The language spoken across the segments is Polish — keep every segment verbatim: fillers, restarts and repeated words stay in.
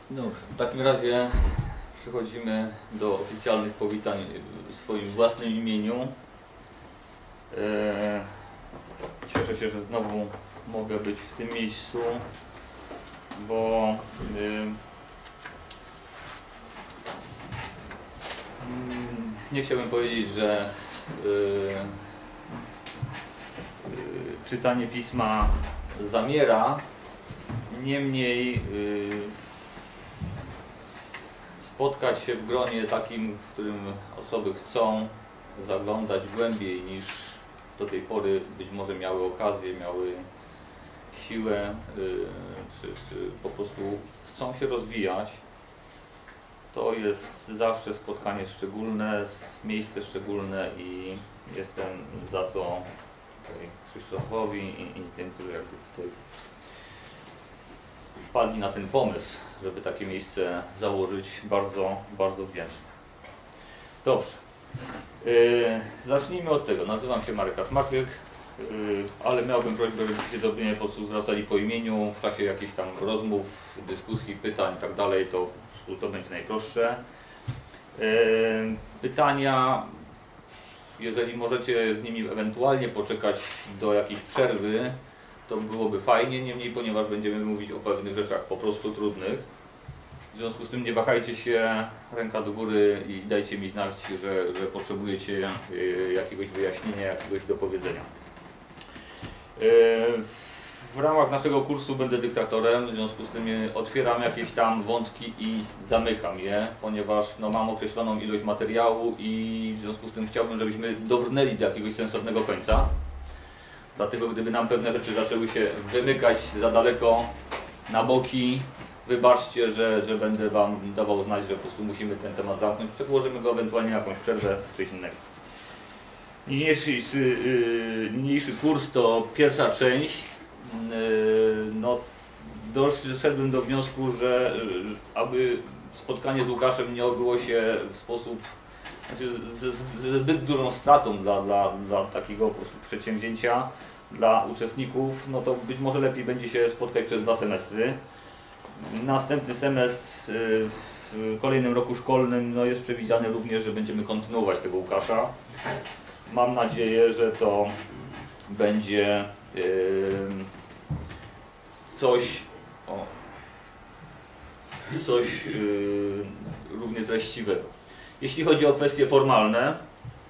Dobrze, w takim razie przechodzimy do oficjalnych powitań w swoim własnym imieniu. Eee, cieszę się, że znowu mogę być w tym miejscu, bo yy, nie chciałbym powiedzieć, że yy, yy, czytanie pisma zamiera, niemniej yy, spotkać się w gronie takim, w którym osoby chcą zaglądać głębiej niż do tej pory być może miały okazję, miały siłę, yy, czy, czy po prostu chcą się rozwijać. To jest zawsze spotkanie szczególne, miejsce szczególne i jestem za to tutaj Krzysztofowi i, i tym, którzy jakby tutaj wpadli na ten pomysł, żeby takie miejsce założyć, bardzo, bardzo wdzięczny. Dobrze, yy, zacznijmy od tego. Nazywam się Marek Kaczmarczyk, yy, ale miałbym prośbę, żebyście do mnie po prostu zwracali po imieniu w czasie jakichś tam rozmów, dyskusji, pytań i tak dalej, to po prostu to będzie najprostsze. Yy, pytania, jeżeli możecie z nimi ewentualnie poczekać do jakiejś przerwy, to byłoby fajnie, niemniej ponieważ będziemy mówić o pewnych rzeczach po prostu trudnych. W związku z tym nie wahajcie się, ręka do góry i dajcie mi znać, że, że potrzebujecie jakiegoś wyjaśnienia, jakiegoś dopowiedzenia. W ramach naszego kursu będę dyktatorem, w związku z tym otwieram jakieś tam wątki i zamykam je, ponieważ no, mam określoną ilość materiału i w związku z tym chciałbym, żebyśmy dobrnęli do jakiegoś sensownego końca. Dlatego gdyby nam pewne rzeczy zaczęły się wymykać za daleko na boki, wybaczcie, że, że będę Wam dawał znać, że po prostu musimy ten temat zamknąć. Przedłożymy go ewentualnie na jakąś przerwę, coś innego. Niniejszy, yy, niniejszy kurs to pierwsza część. Yy, no, doszedłem do wniosku, że yy, aby spotkanie z Łukaszem nie odbyło się w sposób znaczy, ze, ze zbyt dużą stratą dla, dla, dla takiego po prostu przedsięwzięcia, dla uczestników, no to być może lepiej będzie się spotkać przez dwa semestry. Następny semestr w kolejnym roku szkolnym no jest przewidziany również, że będziemy kontynuować tego Łukasza. Mam nadzieję, że to będzie yy, coś, o, coś yy, równie treściwego. Jeśli chodzi o kwestie formalne,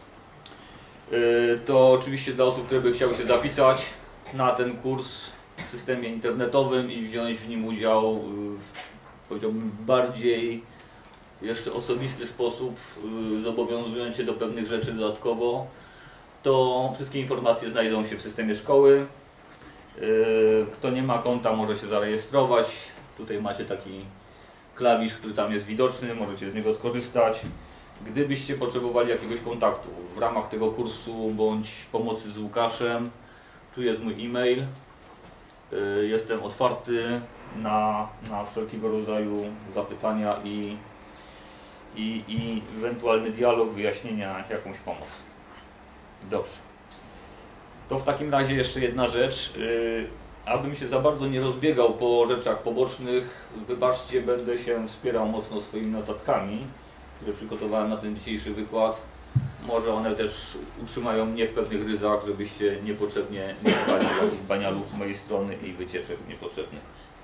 yy, to oczywiście dla osób, które by chciały się zapisać na ten kurs w systemie internetowym i wziąć w nim udział w, powiedziałbym, w bardziej jeszcze osobisty sposób, yy, zobowiązując się do pewnych rzeczy dodatkowo, to wszystkie informacje znajdą się w systemie szkoły. Yy, kto nie ma konta, może się zarejestrować. Tutaj macie taki klawisz, który tam jest widoczny, możecie z niego skorzystać. Gdybyście potrzebowali jakiegoś kontaktu w ramach tego kursu bądź pomocy z Łukaszem, tu jest mój e-mail. Jestem otwarty na, na wszelkiego rodzaju zapytania i, i, i ewentualny dialog, wyjaśnienia, jakąś pomoc. Dobrze. To w takim razie jeszcze jedna rzecz. Abym się za bardzo nie rozbiegał po rzeczach pobocznych, wybaczcie, będę się wspierał mocno swoimi notatkami, które przygotowałem na ten dzisiejszy wykład. Może one też utrzymają mnie w pewnych ryzach, żebyście niepotrzebnie nie szukali jakichś banialów z mojej strony i wycieczek niepotrzebnych.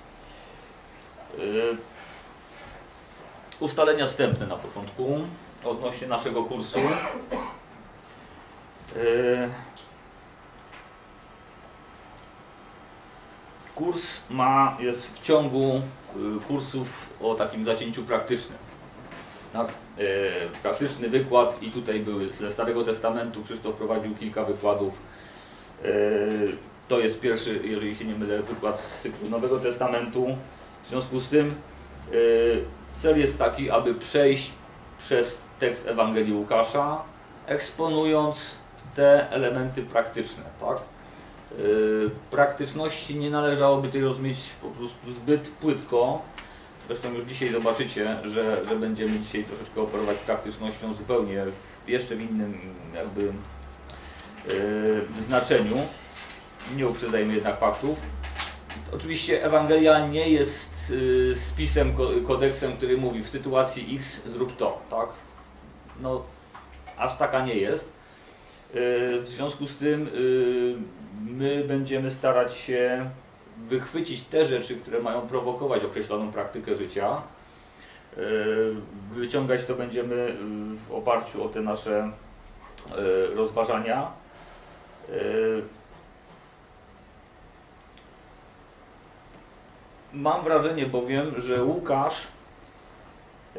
Yy, ustalenia wstępne na początku odnośnie naszego kursu. Yy, kurs ma, jest w ciągu kursów o takim zacięciu praktycznym. Tak? Yy, praktyczny wykład i tutaj były ze Starego Testamentu, Krzysztof prowadził kilka wykładów. Yy, to jest pierwszy, jeżeli się nie mylę, wykład z cyklu Nowego Testamentu. W związku z tym yy, cel jest taki, aby przejść przez tekst Ewangelii Łukasza, eksponując te elementy praktyczne. Tak? Yy, praktyczności nie należałoby tutaj rozumieć po prostu zbyt płytko. Zresztą już dzisiaj zobaczycie, że, że będziemy dzisiaj troszeczkę operować praktycznością zupełnie w jeszcze w innym jakby yy, znaczeniu. Nie uprzedzajmy jednak faktów. Oczywiście Ewangelia nie jest z y, spisem, kodeksem, który mówi w sytuacji X zrób to, tak? No, aż taka nie jest. Y, w związku z tym y, my będziemy starać się wychwycić te rzeczy, które mają prowokować określoną praktykę życia. Y, wyciągać to będziemy w oparciu o te nasze y, rozważania. Y, Mam wrażenie bowiem, że Łukasz e,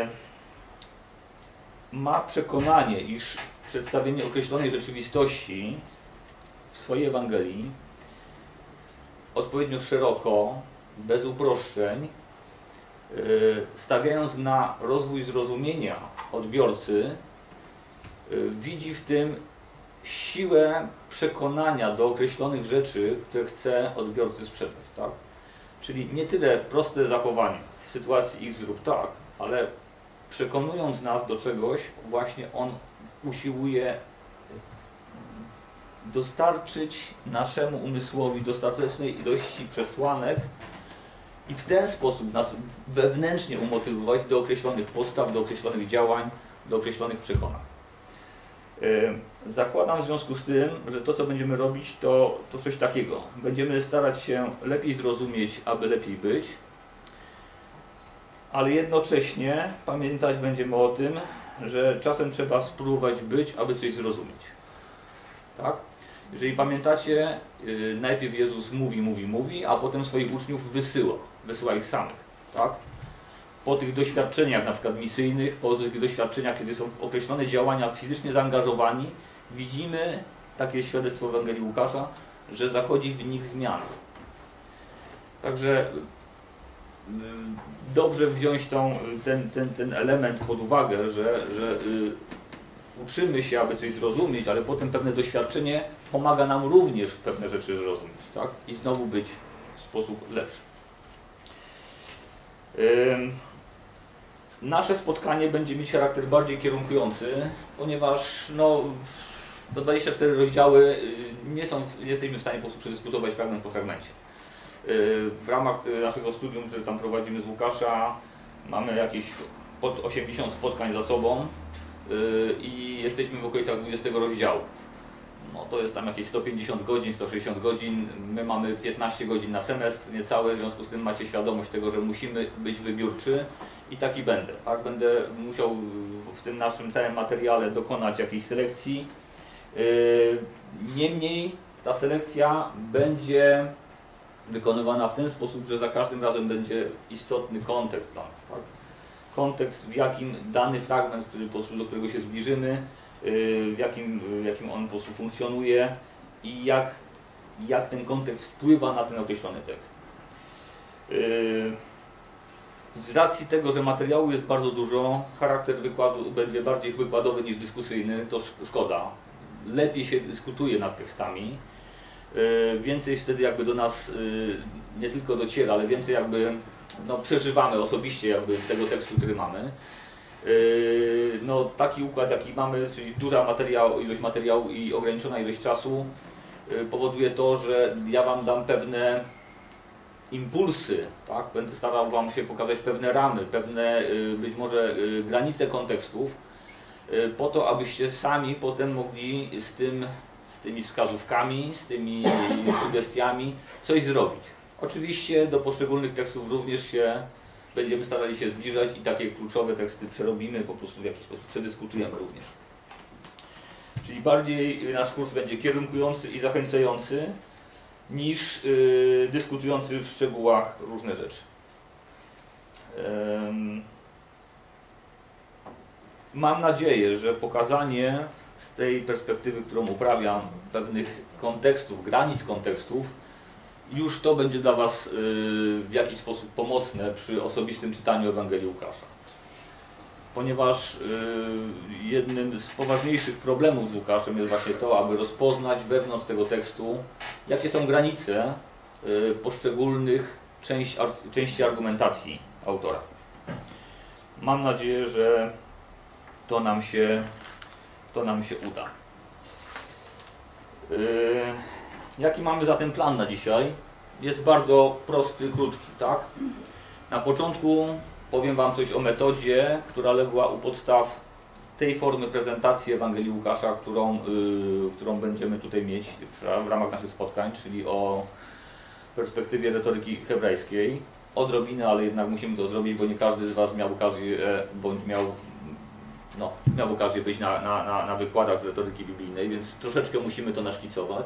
ma przekonanie, iż przedstawienie określonej rzeczywistości w swojej Ewangelii odpowiednio szeroko, bez uproszczeń, e, stawiając na rozwój zrozumienia odbiorcy, e, widzi w tym siłę przekonania do określonych rzeczy, które chce odbiorcy sprzedać, tak? Czyli nie tyle proste zachowanie w sytuacji X zrób tak, ale przekonując nas do czegoś, właśnie on usiłuje dostarczyć naszemu umysłowi dostatecznej ilości przesłanek i w ten sposób nas wewnętrznie umotywować do określonych postaw, do określonych działań, do określonych przekonań. Zakładam w związku z tym, że to, co będziemy robić, to, to coś takiego. Będziemy starać się lepiej zrozumieć, aby lepiej być, ale jednocześnie pamiętać będziemy o tym, że czasem trzeba spróbować być, aby coś zrozumieć. Tak? Jeżeli pamiętacie, yy, najpierw Jezus mówi, mówi, mówi, a potem swoich uczniów wysyła. Wysyła ich samych. Tak? Po tych doświadczeniach na przykład misyjnych, po tych doświadczeniach, kiedy są w określone działania fizycznie zaangażowani, widzimy takie świadectwo w Ewangelii Łukasza, że zachodzi w nich zmiana. Także dobrze wziąć tą, ten, ten, ten element pod uwagę, że, że y, uczymy się, aby coś zrozumieć, ale potem pewne doświadczenie pomaga nam również pewne rzeczy zrozumieć, tak? I znowu być w sposób lepszy. Y, Nasze spotkanie będzie mieć charakter bardziej kierunkujący, ponieważ no, te dwadzieścia cztery rozdziały nie są, nie jesteśmy w stanie po prostu przedyskutować fragment po fragmencie. W ramach naszego studium, które tam prowadzimy z Łukasza, mamy jakieś pod osiemdziesiąt spotkań za sobą i jesteśmy w okolicach dwudziestego rozdziału. No, to jest tam jakieś sto pięćdziesiąt godzin, sto sześćdziesiąt godzin, my mamy piętnaście godzin na semestr, niecałe, w związku z tym macie świadomość tego, że musimy być wybiórczy i taki będę. Tak? Będę musiał w tym naszym całym materiale dokonać jakiejś selekcji. Niemniej ta selekcja będzie wykonywana w ten sposób, że za każdym razem będzie istotny kontekst dla nas. Tak? Kontekst, w jakim dany fragment, który, do którego się zbliżymy, w jakim, w jakim on po prostu funkcjonuje i jak, jak ten kontekst wpływa na ten określony tekst. Z racji tego, że materiału jest bardzo dużo, charakter wykładu będzie bardziej wykładowy niż dyskusyjny, to szkoda. Lepiej się dyskutuje nad tekstami, więcej wtedy jakby do nas nie tylko dociera, ale więcej jakby no, przeżywamy osobiście jakby z tego tekstu, który mamy. No, taki układ, jaki mamy, czyli duża materiał, ilość materiału i ograniczona ilość czasu, powoduje to, że ja Wam dam pewne impulsy, tak? Będę starał Wam się pokazać pewne ramy, pewne być może granice kontekstów, po to, abyście sami potem mogli z tym, z tymi wskazówkami, z tymi sugestiami coś zrobić. Oczywiście do poszczególnych tekstów również się będziemy starali się zbliżać i takie kluczowe teksty przerobimy, po prostu w jakiś sposób przedyskutujemy również. Czyli bardziej nasz kurs będzie kierunkujący i zachęcający niż yy, dyskutujący w szczegółach różne rzeczy. Ym. Mam nadzieję, że pokazanie z tej perspektywy, którą uprawiam, pewnych kontekstów, granic kontekstów, już to będzie dla Was yy, w jakiś sposób pomocne przy osobistym czytaniu Ewangelii Łukasza. Ponieważ yy, jednym z poważniejszych problemów z Łukaszem jest właśnie to, aby rozpoznać wewnątrz tego tekstu, jakie są granice yy, poszczególnych części, ar, części argumentacji autora. Mam nadzieję, że to nam się, to nam się uda. Yy, Jaki mamy zatem plan na dzisiaj? jest bardzo prosty, krótki, tak? Na początku powiem Wam coś o metodzie, która legła u podstaw tej formy prezentacji Ewangelii Łukasza, którą, yy, którą będziemy tutaj mieć w, w ramach naszych spotkań, czyli o perspektywie retoryki hebrajskiej. Odrobinę, ale jednak musimy to zrobić, bo nie każdy z Was miał okazję, bądź miał, no, miał okazję być na, na, na, na wykładach z retoryki biblijnej, więc troszeczkę musimy to naszkicować.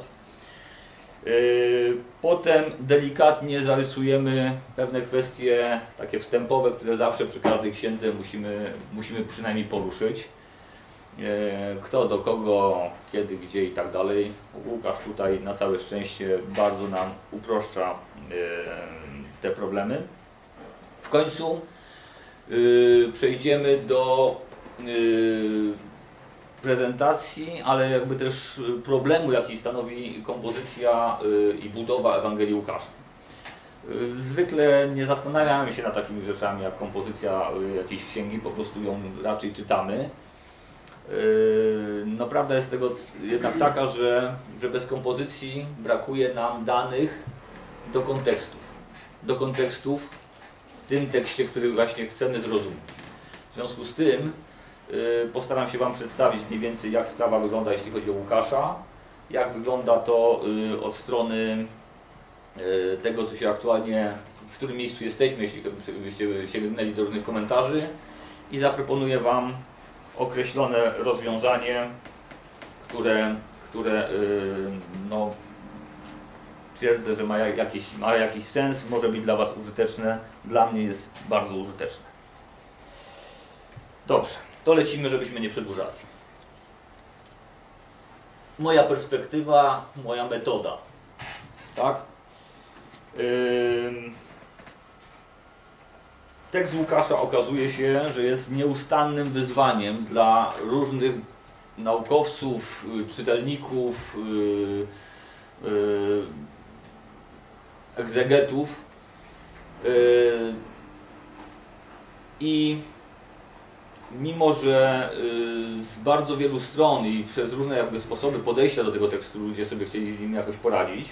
Potem delikatnie zarysujemy pewne kwestie takie wstępowe, które zawsze przy każdej księdze musimy, musimy przynajmniej poruszyć. Kto do kogo, kiedy, gdzie i tak dalej. Łukasz tutaj na całe szczęście bardzo nam uproszcza te problemy. W końcu przejdziemy do prezentacji, ale jakby też problemu, jaki stanowi kompozycja i budowa Ewangelii Łukasza. Zwykle nie zastanawiamy się nad takimi rzeczami jak kompozycja jakiejś księgi, po prostu ją raczej czytamy. No prawda jest tego jednak taka, że, że bez kompozycji brakuje nam danych do kontekstów. Do kontekstów w tym tekście, który właśnie chcemy zrozumieć. W związku z tym postaram się Wam przedstawić mniej więcej, jak sprawa wygląda, jeśli chodzi o Łukasza, jak wygląda to od strony tego, co się aktualnie, w którym miejscu jesteśmy, jeśli byście sięgnęli do różnych komentarzy, i zaproponuję Wam określone rozwiązanie, które, które no, twierdzę, że ma jakiś, ma jakiś sens, może być dla Was użyteczne, dla mnie jest bardzo użyteczne. Dobrze. To lecimy, żebyśmy nie przedłużali. Moja perspektywa, moja metoda. Tak? Ym... Tekst Łukasza okazuje się, że jest nieustannym wyzwaniem dla różnych naukowców, czytelników, yy, yy, egzegetów. Yy, I mimo że y, z bardzo wielu stron i przez różne jakby sposoby podejścia do tego tekstu ludzie sobie chcieli z nim jakoś poradzić, y,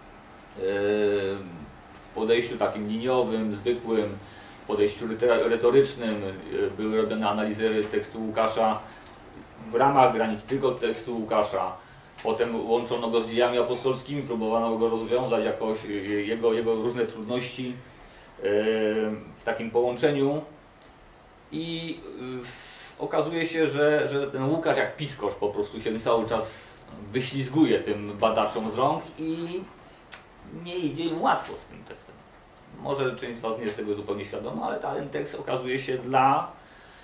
w podejściu takim liniowym, zwykłym, w podejściu retorycznym y, były robione analizy tekstu Łukasza w ramach granic tylko tekstu Łukasza. Potem łączono go z dziejami apostolskimi, próbowano go rozwiązać jakoś, y, jego, jego różne trudności y, w takim połączeniu. I y, okazuje się, że, że ten Łukasz jak piskosz po prostu się cały czas wyślizguje tym badaczom z rąk i nie idzie im łatwo z tym tekstem. Może część z Was nie jest tego zupełnie świadoma, ale ten tekst okazuje się dla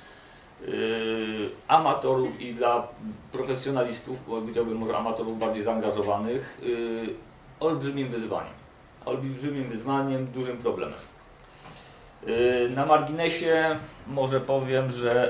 y, amatorów i dla profesjonalistów, powiedziałbym może amatorów bardziej zaangażowanych, y, olbrzymim wyzwaniem. Olbrzymim wyzwaniem, dużym problemem. Na marginesie może powiem, że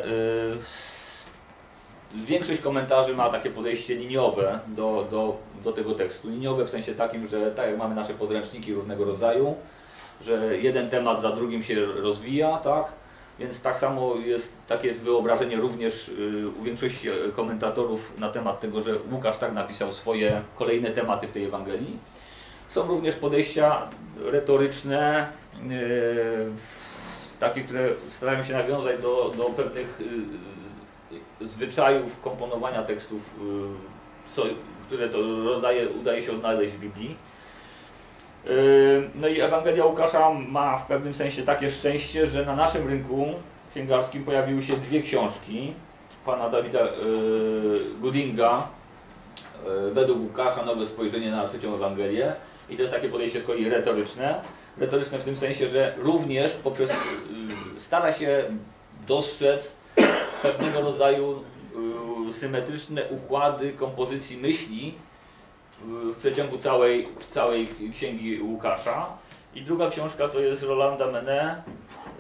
większość komentarzy ma takie podejście liniowe do, do, do tego tekstu. Liniowe w sensie takim, że tak jak mamy nasze podręczniki różnego rodzaju, że jeden temat za drugim się rozwija, tak? Więc tak samo jest, takie jest wyobrażenie również u większości komentatorów na temat tego, że Łukasz tak napisał swoje kolejne tematy w tej Ewangelii. Są również podejścia retoryczne, yy, takie, które starają się nawiązać do, do pewnych yy, zwyczajów komponowania tekstów, yy, co, które to rodzaje udaje się odnaleźć w Biblii. Yy, no i Ewangelia Łukasza ma w pewnym sensie takie szczęście, że na naszym rynku księgarskim pojawiły się dwie książki pana Dawida yy, Goodinga, yy, według Łukasza nowe spojrzenie na trzecią Ewangelię. I to jest takie podejście z kolei retoryczne. Retoryczne w tym sensie, że również poprzez y, stara się dostrzec pewnego rodzaju y, symetryczne układy kompozycji myśli y, w przeciągu całej, całej księgi Łukasza. I druga książka to jest Rolanda Menet. Y,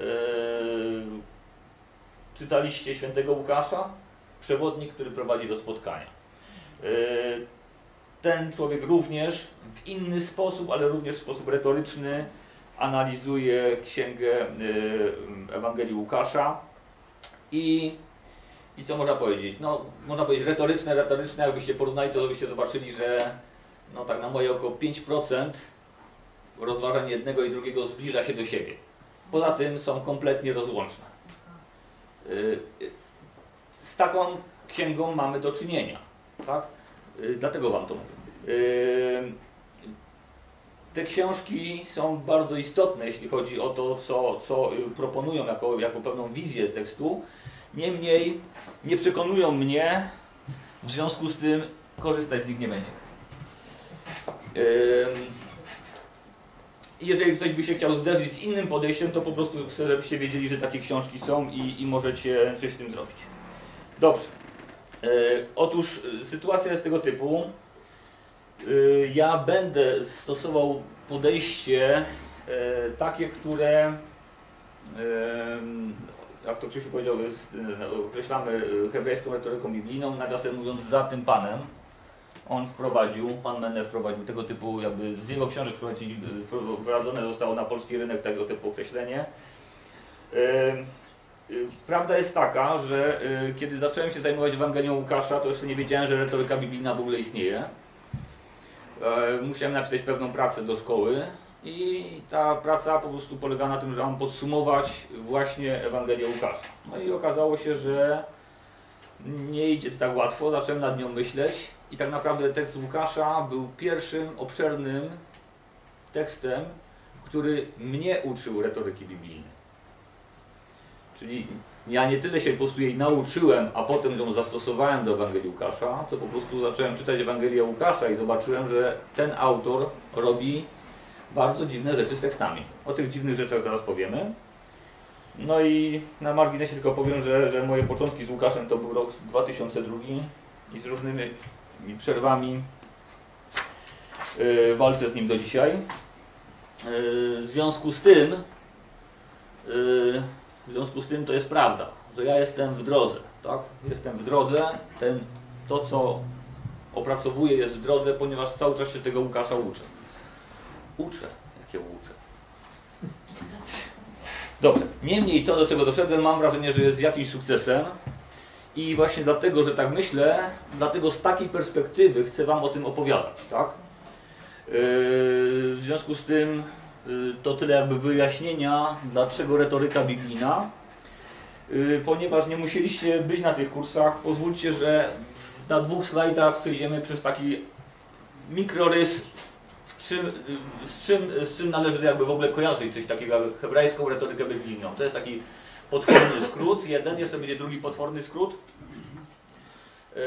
czytaliście Świętego Łukasza? Przewodnik, który prowadzi do spotkania. Y, Ten człowiek również w inny sposób, ale również w sposób retoryczny analizuje księgę Ewangelii Łukasza i, i co można powiedzieć? No, można powiedzieć retoryczne, retoryczne, jakbyście porównali to, byście zobaczyli, że no tak na moje oko pięć procent rozważań jednego i drugiego zbliża się do siebie. Poza tym są kompletnie rozłączne. Z taką księgą mamy do czynienia, tak? Dlatego Wam to mówię. Te książki są bardzo istotne, jeśli chodzi o to, co, co proponują jako, jako pewną wizję tekstu. Niemniej nie przekonują mnie, w związku z tym korzystać z nich nie będzie. Jeżeli ktoś by się chciał zderzyć z innym podejściem, to po prostu chcę, żebyście wiedzieli, że takie książki są i, i możecie coś z tym zrobić. Dobrze. Otóż sytuacja jest tego typu. Ja będę stosował podejście takie, które, jak to Krzysiu powiedział, jest, określamy hebrajską retoryką biblijną, nawiasem mówiąc, za tym panem. On wprowadził, pan Menne wprowadził tego typu, jakby z jego książek wprowadzone zostało na polski rynek tego typu określenie. Prawda jest taka, że kiedy zacząłem się zajmować Ewangelią Łukasza, to jeszcze nie wiedziałem, że retoryka biblijna w ogóle istnieje. Musiałem napisać pewną pracę do szkoły i ta praca po prostu polega na tym, że mam podsumować właśnie Ewangelię Łukasza. No i okazało się, że nie idzie to tak łatwo, zacząłem nad nią myśleć i tak naprawdę tekst Łukasza był pierwszym obszernym tekstem, który mnie uczył retoryki biblijnej. Czyli ja nie tyle się po prostu jej nauczyłem, a potem ją zastosowałem do Ewangelii Łukasza, co po prostu zacząłem czytać Ewangelię Łukasza i zobaczyłem, że ten autor robi bardzo dziwne rzeczy z tekstami. O tych dziwnych rzeczach zaraz powiemy. No i na marginesie tylko powiem, że, że moje początki z Łukaszem to był rok dwa tysiące drugi i z różnymi przerwami yy, walczę z nim do dzisiaj. Yy, w związku z tym yy, W związku z tym to jest prawda, że ja jestem w drodze, tak? Jestem w drodze, ten, to co opracowuję jest w drodze, ponieważ cały czas się tego Łukasza uczę. Uczę? Jakie uczę? Dobrze, niemniej to, do czego doszedłem, mam wrażenie, że jest jakimś sukcesem i właśnie dlatego, że tak myślę, dlatego z takiej perspektywy chcę Wam o tym opowiadać, tak? Yy, w związku z tym to tyle jakby wyjaśnienia, dlaczego retoryka biblijna. Yy, ponieważ nie musieliście być na tych kursach, pozwólcie, że na dwóch slajdach przejdziemy przez taki mikrorys, w czym, z, czym, z czym należy jakby w ogóle kojarzyć coś takiego jak hebrajską retorykę biblijną. To jest taki potworny skrót, jeden, jeszcze będzie drugi potworny skrót. Yy,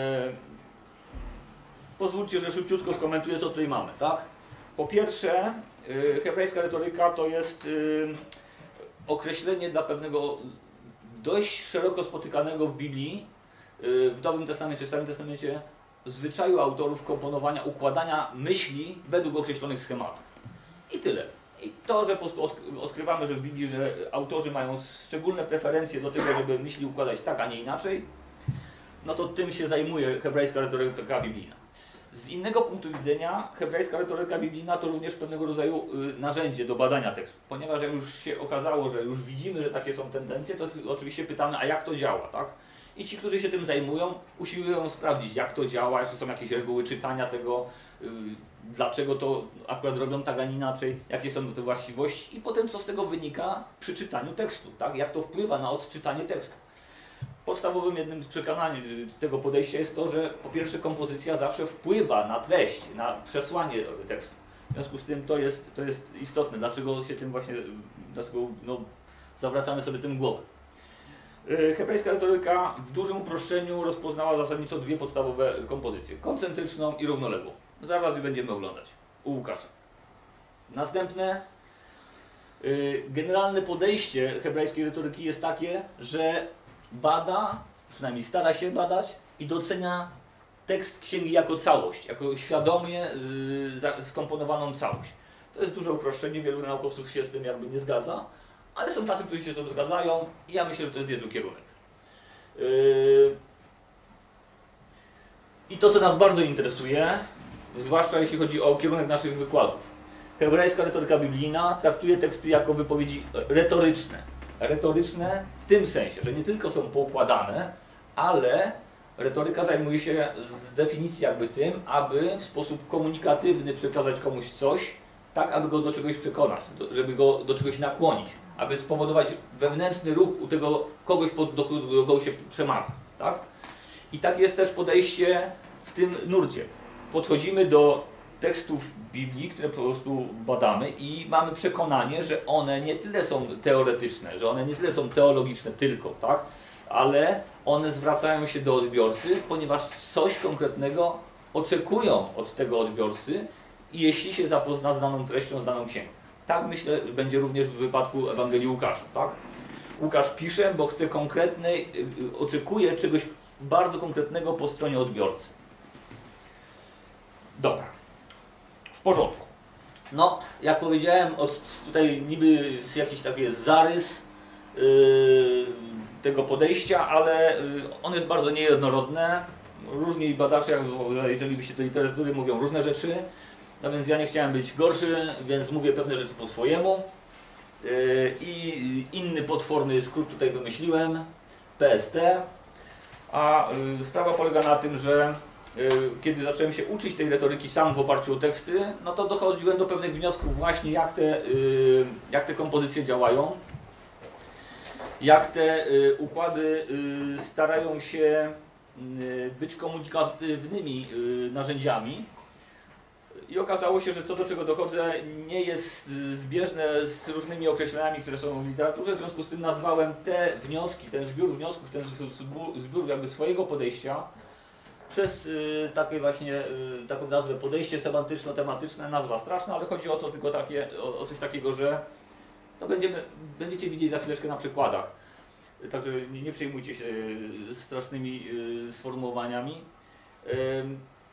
pozwólcie, że szybciutko skomentuję, co tutaj mamy, tak? Po pierwsze, hebrajska retoryka to jest określenie dla pewnego dość szeroko spotykanego w Biblii, w Nowym Testamencie, w Starym Testamencie, zwyczaju autorów komponowania, układania myśli według określonych schematów. I tyle. I to, że po prostu odkrywamy, że w Biblii, że autorzy mają szczególne preferencje do tego, żeby myśli układać tak, a nie inaczej, no to tym się zajmuje hebrajska retoryka biblijna. Z innego punktu widzenia hebrajska retoryka biblijna to również pewnego rodzaju narzędzie do badania tekstu. Ponieważ jak już się okazało, że już widzimy, że takie są tendencje, to oczywiście pytamy, a jak to działa, tak? I ci, którzy się tym zajmują, usiłują sprawdzić, jak to działa, czy są jakieś reguły czytania tego, dlaczego to akurat robią tak, a nie inaczej, jakie są te właściwości i potem co z tego wynika przy czytaniu tekstu, tak? Jak to wpływa na odczytanie tekstu. Podstawowym jednym z przekonań tego podejścia jest to, że po pierwsze kompozycja zawsze wpływa na treść, na przesłanie tekstu. W związku z tym to jest, to jest istotne, dlaczego się tym właśnie, dlaczego no, zawracamy sobie tym głowę. Hebrajska retoryka w dużym uproszczeniu rozpoznała zasadniczo dwie podstawowe kompozycje, koncentryczną i równoległą. Zaraz je będziemy oglądać u Łukasza. Następne, generalne podejście hebrajskiej retoryki jest takie, że bada, przynajmniej stara się badać i docenia tekst księgi jako całość, jako świadomie yy, skomponowaną całość. To jest duże uproszczenie, wielu naukowców się z tym jakby nie zgadza, ale są tacy, którzy się z tym zgadzają i ja myślę, że to jest niezły kierunek. Yy... I to, co nas bardzo interesuje, zwłaszcza jeśli chodzi o kierunek naszych wykładów. Hebrajska retoryka biblijna traktuje teksty jako wypowiedzi retoryczne. Retoryczne w tym sensie, że nie tylko są poukładane, ale retoryka zajmuje się z definicji jakby tym, aby w sposób komunikatywny przekazać komuś coś, tak aby go do czegoś przekonać, do, żeby go do czegoś nakłonić, aby spowodować wewnętrzny ruch u tego kogoś, do, do kogo się przemawia. Tak? I tak jest też podejście w tym nurcie. Podchodzimy do tekstów Biblii, które po prostu badamy i mamy przekonanie, że one nie tyle są teoretyczne, że one nie tyle są teologiczne tylko, tak? Ale one zwracają się do odbiorcy, ponieważ coś konkretnego oczekują od tego odbiorcy i jeśli się zapozna z daną treścią, z daną księgą. Tak myślę, będzie również w wypadku Ewangelii Łukasza. Tak? Łukasz pisze, bo chce konkretnej, oczekuje czegoś bardzo konkretnego po stronie odbiorcy. Dobra. W porządku. No, jak powiedziałem, od tutaj niby jakiś taki jest zarys yy, tego podejścia, ale yy, on jest bardzo niejednorodne. Różni badacze, jeżeli byście do literatury, mówią różne rzeczy. No więc ja nie chciałem być gorszy, więc mówię pewne rzeczy po swojemu. Yy, I inny potworny skrót tutaj wymyśliłem, P S T. A yy, sprawa polega na tym, że yy, kiedy zacząłem się uczyć tej retoryki sam w oparciu o teksty, no to dochodziłem do pewnych wniosków właśnie, jak te, yy, jak te kompozycje działają, jak te yy, układy yy, starają się yy, być komunikatywnymi yy, narzędziami. I okazało się, że co do czego dochodzę, nie jest zbieżne z różnymi określeniami, które są w literaturze. W związku z tym nazwałem te wnioski, ten zbiór wniosków, ten zbiór jakby swojego podejścia przez y, takie właśnie, y, taką nazwę podejście semantyczno-tematyczne, nazwa straszna, ale chodzi o to tylko takie, o, o coś takiego, że to będziemy, będziecie widzieć za chwileczkę na przykładach. Także nie, nie przejmujcie się y, strasznymi y, sformułowaniami. Y,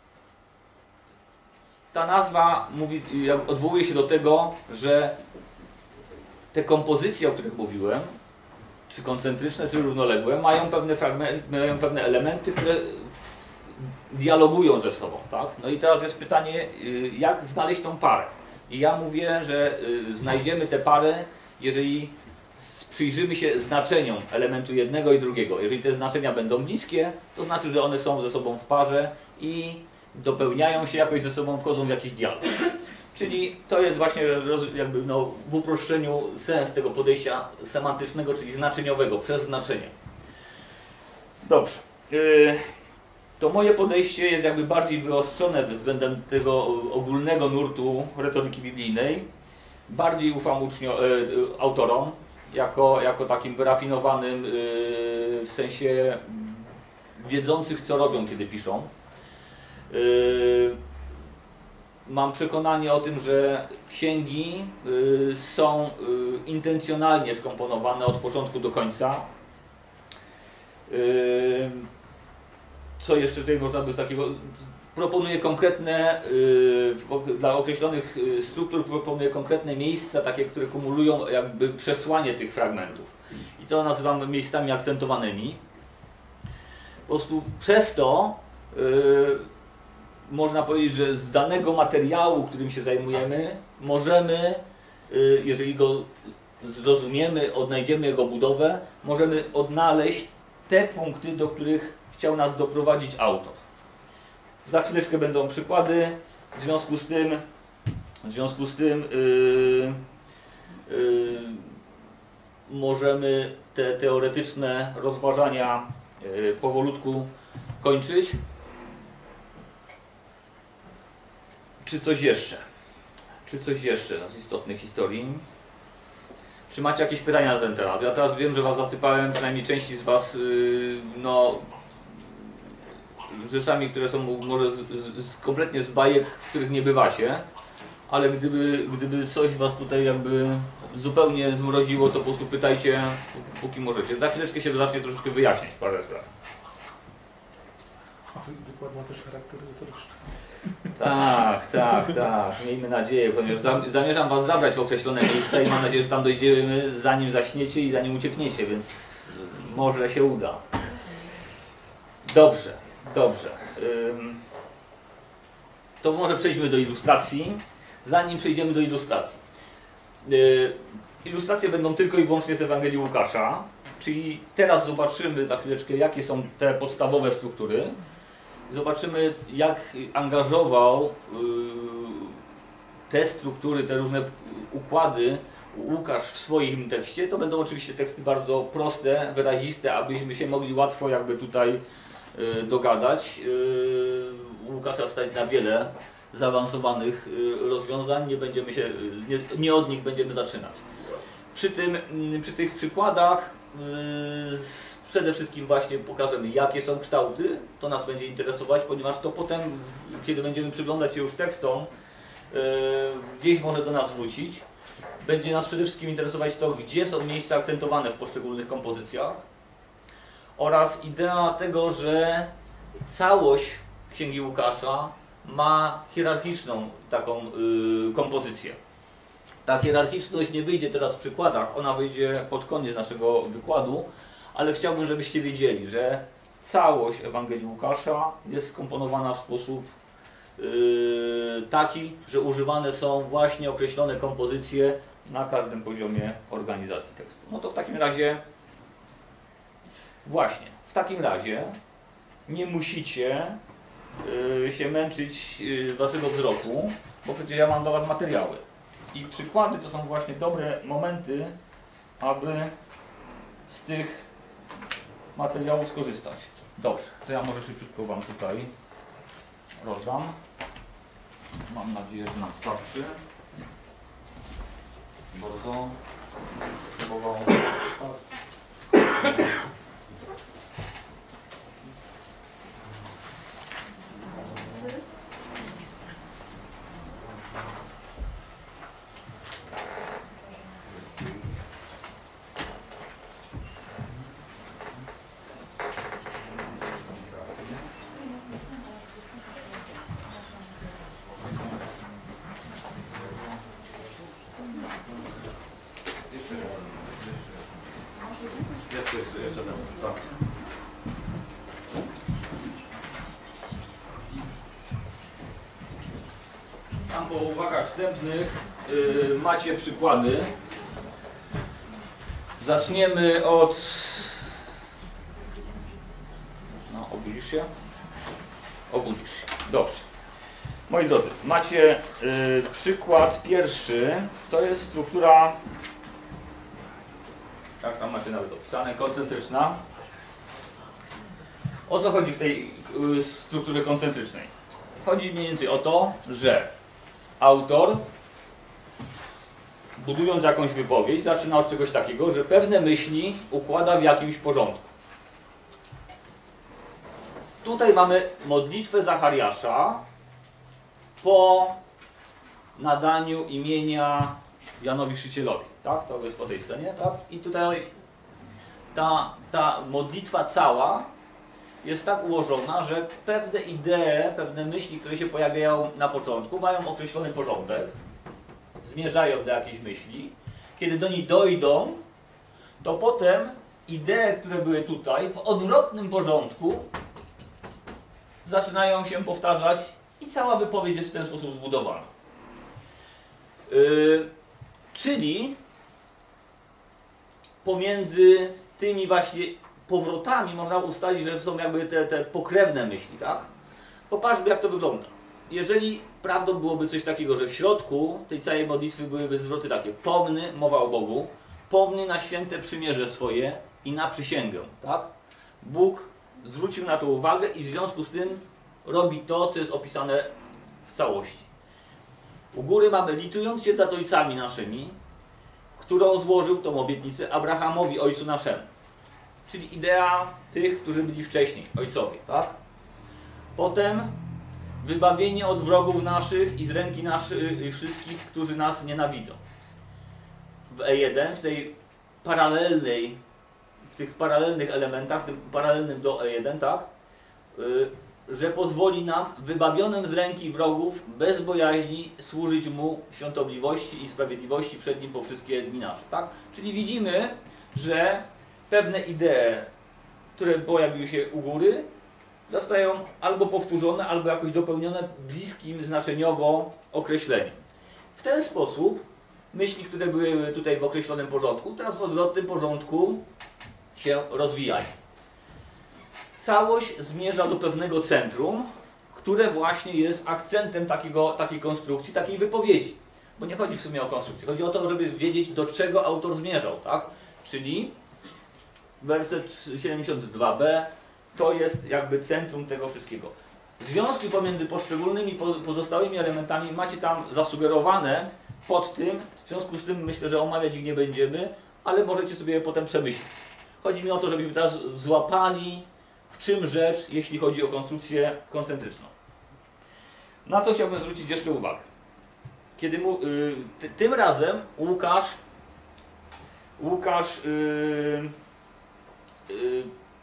Ta nazwa mówi, odwołuje się do tego, że te kompozycje, o których mówiłem, czy koncentryczne, czy równoległe, mają pewne fragmenty, mają pewne elementy, które dialogują ze sobą. Tak? No i teraz jest pytanie, jak znaleźć tą parę. I ja mówię, że znajdziemy tę parę, jeżeli przyjrzymy się znaczeniom elementu jednego i drugiego. Jeżeli te znaczenia będą bliskie, to znaczy, że one są ze sobą w parze i dopełniają się jakoś ze sobą, wchodzą w jakiś dialog. Czyli to jest właśnie jakby no, w uproszczeniu sens tego podejścia semantycznego, czyli znaczeniowego, przez znaczenie. Dobrze. To moje podejście jest jakby bardziej wyostrzone względem tego ogólnego nurtu retoryki biblijnej. Bardziej ufam ucznio, autorom, jako, jako takim wyrafinowanym, w sensie wiedzących, co robią, kiedy piszą. Yy, mam przekonanie o tym, że księgi yy, są yy, intencjonalnie skomponowane od początku do końca. Yy, co jeszcze tutaj można by z takiego... Proponuję konkretne, yy, dla określonych yy, struktur proponuję konkretne miejsca, takie, które kumulują jakby przesłanie tych fragmentów. I to nazywam miejscami akcentowanymi. Po prostu przez to yy, można powiedzieć, że z danego materiału, którym się zajmujemy, możemy, jeżeli go zrozumiemy, odnajdziemy jego budowę, możemy odnaleźć te punkty, do których chciał nas doprowadzić autor. Za chwileczkę będą przykłady, w związku z tym, w związku z tym yy, yy, możemy te teoretyczne rozważania yy, powolutku kończyć. Czy coś jeszcze? Czy coś jeszcze z istotnych historii? Czy macie jakieś pytania na ten temat? Ja teraz wiem, że Was zasypałem, przynajmniej części z Was, yy, no, rzeczami, które są może z, z, z, kompletnie z bajek, w których nie bywacie, ale gdyby, gdyby coś Was tutaj jakby zupełnie zmroziło, to po prostu pytajcie, póki możecie. Za chwileczkę się zacznie troszeczkę wyjaśniać parę spraw. Wykład ma też charakter retoryczny. Tak, tak, tak. Miejmy nadzieję, ponieważ zamierzam Was zabrać w określone miejsca i mam nadzieję, że tam dojdziemy zanim zaśniecie i zanim uciekniecie, więc może się uda. Dobrze, dobrze. To może przejdźmy do ilustracji. Zanim przejdziemy do ilustracji. Ilustracje będą tylko i wyłącznie z Ewangelii Łukasza, czyli teraz zobaczymy za chwileczkę, jakie są te podstawowe struktury. Zobaczymy, jak angażował te struktury, te różne układy Łukasz w swoim tekście, to będą oczywiście teksty bardzo proste, wyraziste, abyśmy się mogli łatwo jakby tutaj y, dogadać. Y, Łukasza stać na wiele zaawansowanych y, rozwiązań, nie będziemy się, nie, nie od nich będziemy zaczynać. Przy tym, y, przy tych przykładach y, przede wszystkim właśnie pokażemy, jakie są kształty, to nas będzie interesować, ponieważ to potem, kiedy będziemy przyglądać się już tekstom, y, gdzieś może do nas wrócić. Będzie nas przede wszystkim interesować to, gdzie są miejsca akcentowane w poszczególnych kompozycjach oraz idea tego, że całość Księgi Łukasza ma hierarchiczną taką y, kompozycję. Ta hierarchiczność nie wyjdzie teraz w przykładach, ona wyjdzie pod koniec naszego wykładu, ale chciałbym, żebyście wiedzieli, że całość Ewangelii Łukasza jest skomponowana w sposób yy, taki, że używane są właśnie określone kompozycje na każdym poziomie organizacji tekstu. No to w takim razie, właśnie, w takim razie nie musicie yy, się męczyć yy, waszego wzroku, bo przecież ja mam dla was materiały. I przykłady to są właśnie dobre momenty, aby z tych materiałów skorzystać. Dobrze, to ja może szybciutko wam tutaj rozdam. Mam nadzieję, że nam starczy. Bardzo próbował. Jeszcze, jeszcze, tak. Tam po uwagach wstępnych yy, macie przykłady. Zaczniemy od... No, obudzisz się? Obudzisz się. Dobrze. Moi drodzy, macie yy, przykład pierwszy. To jest struktura... Tak, tam macie nawet opisane, koncentryczna. O co chodzi w tej y, strukturze koncentrycznej? Chodzi mniej więcej o to, że autor, budując jakąś wypowiedź, zaczyna od czegoś takiego, że pewne myśli układa w jakimś porządku. Tutaj mamy modlitwę Zachariasza po nadaniu imienia Janowi Chrzcicielowi. Tak? To jest po tej scenie, tak? I tutaj ta, ta modlitwa cała jest tak ułożona, że pewne idee, pewne myśli, które się pojawiają na początku, mają określony porządek, zmierzają do jakiejś myśli. Kiedy do niej dojdą, to potem idee, które były tutaj, w odwrotnym porządku zaczynają się powtarzać i cała wypowiedź jest w ten sposób zbudowana. Yy, czyli pomiędzy tymi właśnie powrotami można ustalić, że są jakby te, te pokrewne myśli, tak? Popatrzmy, jak to wygląda. Jeżeli prawdą byłoby coś takiego, że w środku tej całej modlitwy byłyby zwroty takie: pomny, mowa o Bogu, pomny na święte przymierze swoje i na przysięgę, tak? Bóg zwrócił na to uwagę i w związku z tym robi to, co jest opisane w całości. U góry mamy: litując się nad ojcami naszymi, którą złożył tą obietnicę Abrahamowi, ojcu naszemu. Czyli idea tych, którzy byli wcześniej, ojcowie, tak? Potem wybawienie od wrogów naszych i z ręki naszych wszystkich, którzy nas nienawidzą. W E jeden, w tej paralelnej, w tych paralelnych elementach, w tym paralelnym do E jeden, tak? Yy, że pozwoli nam, wybawionym z ręki wrogów, bez bojaźni służyć Mu w świątobliwości i sprawiedliwości przed Nim po wszystkie dni nasze. Tak? Czyli widzimy, że pewne idee, które pojawiły się u góry, zostają albo powtórzone, albo jakoś dopełnione bliskim znaczeniowo określeniem. W ten sposób myśli, które były tutaj w określonym porządku, teraz w odwrotnym porządku się rozwijają. Całość zmierza do pewnego centrum, które właśnie jest akcentem takiego, takiej konstrukcji, takiej wypowiedzi. Bo nie chodzi w sumie o konstrukcję, chodzi o to, żeby wiedzieć, do czego autor zmierzał, tak? Czyli werset siedemdziesiąty drugi b to jest jakby centrum tego wszystkiego. Związki pomiędzy poszczególnymi pozostałymi elementami macie tam zasugerowane pod tym, w związku z tym myślę, że omawiać ich nie będziemy, ale możecie sobie je potem przemyśleć. Chodzi mi o to, żebyśmy teraz złapali, w czym rzecz, jeśli chodzi o konstrukcję koncentryczną. Na co chciałbym zwrócić jeszcze uwagę. Kiedy mu, y, ty, tym razem Łukasz, Łukasz y, y,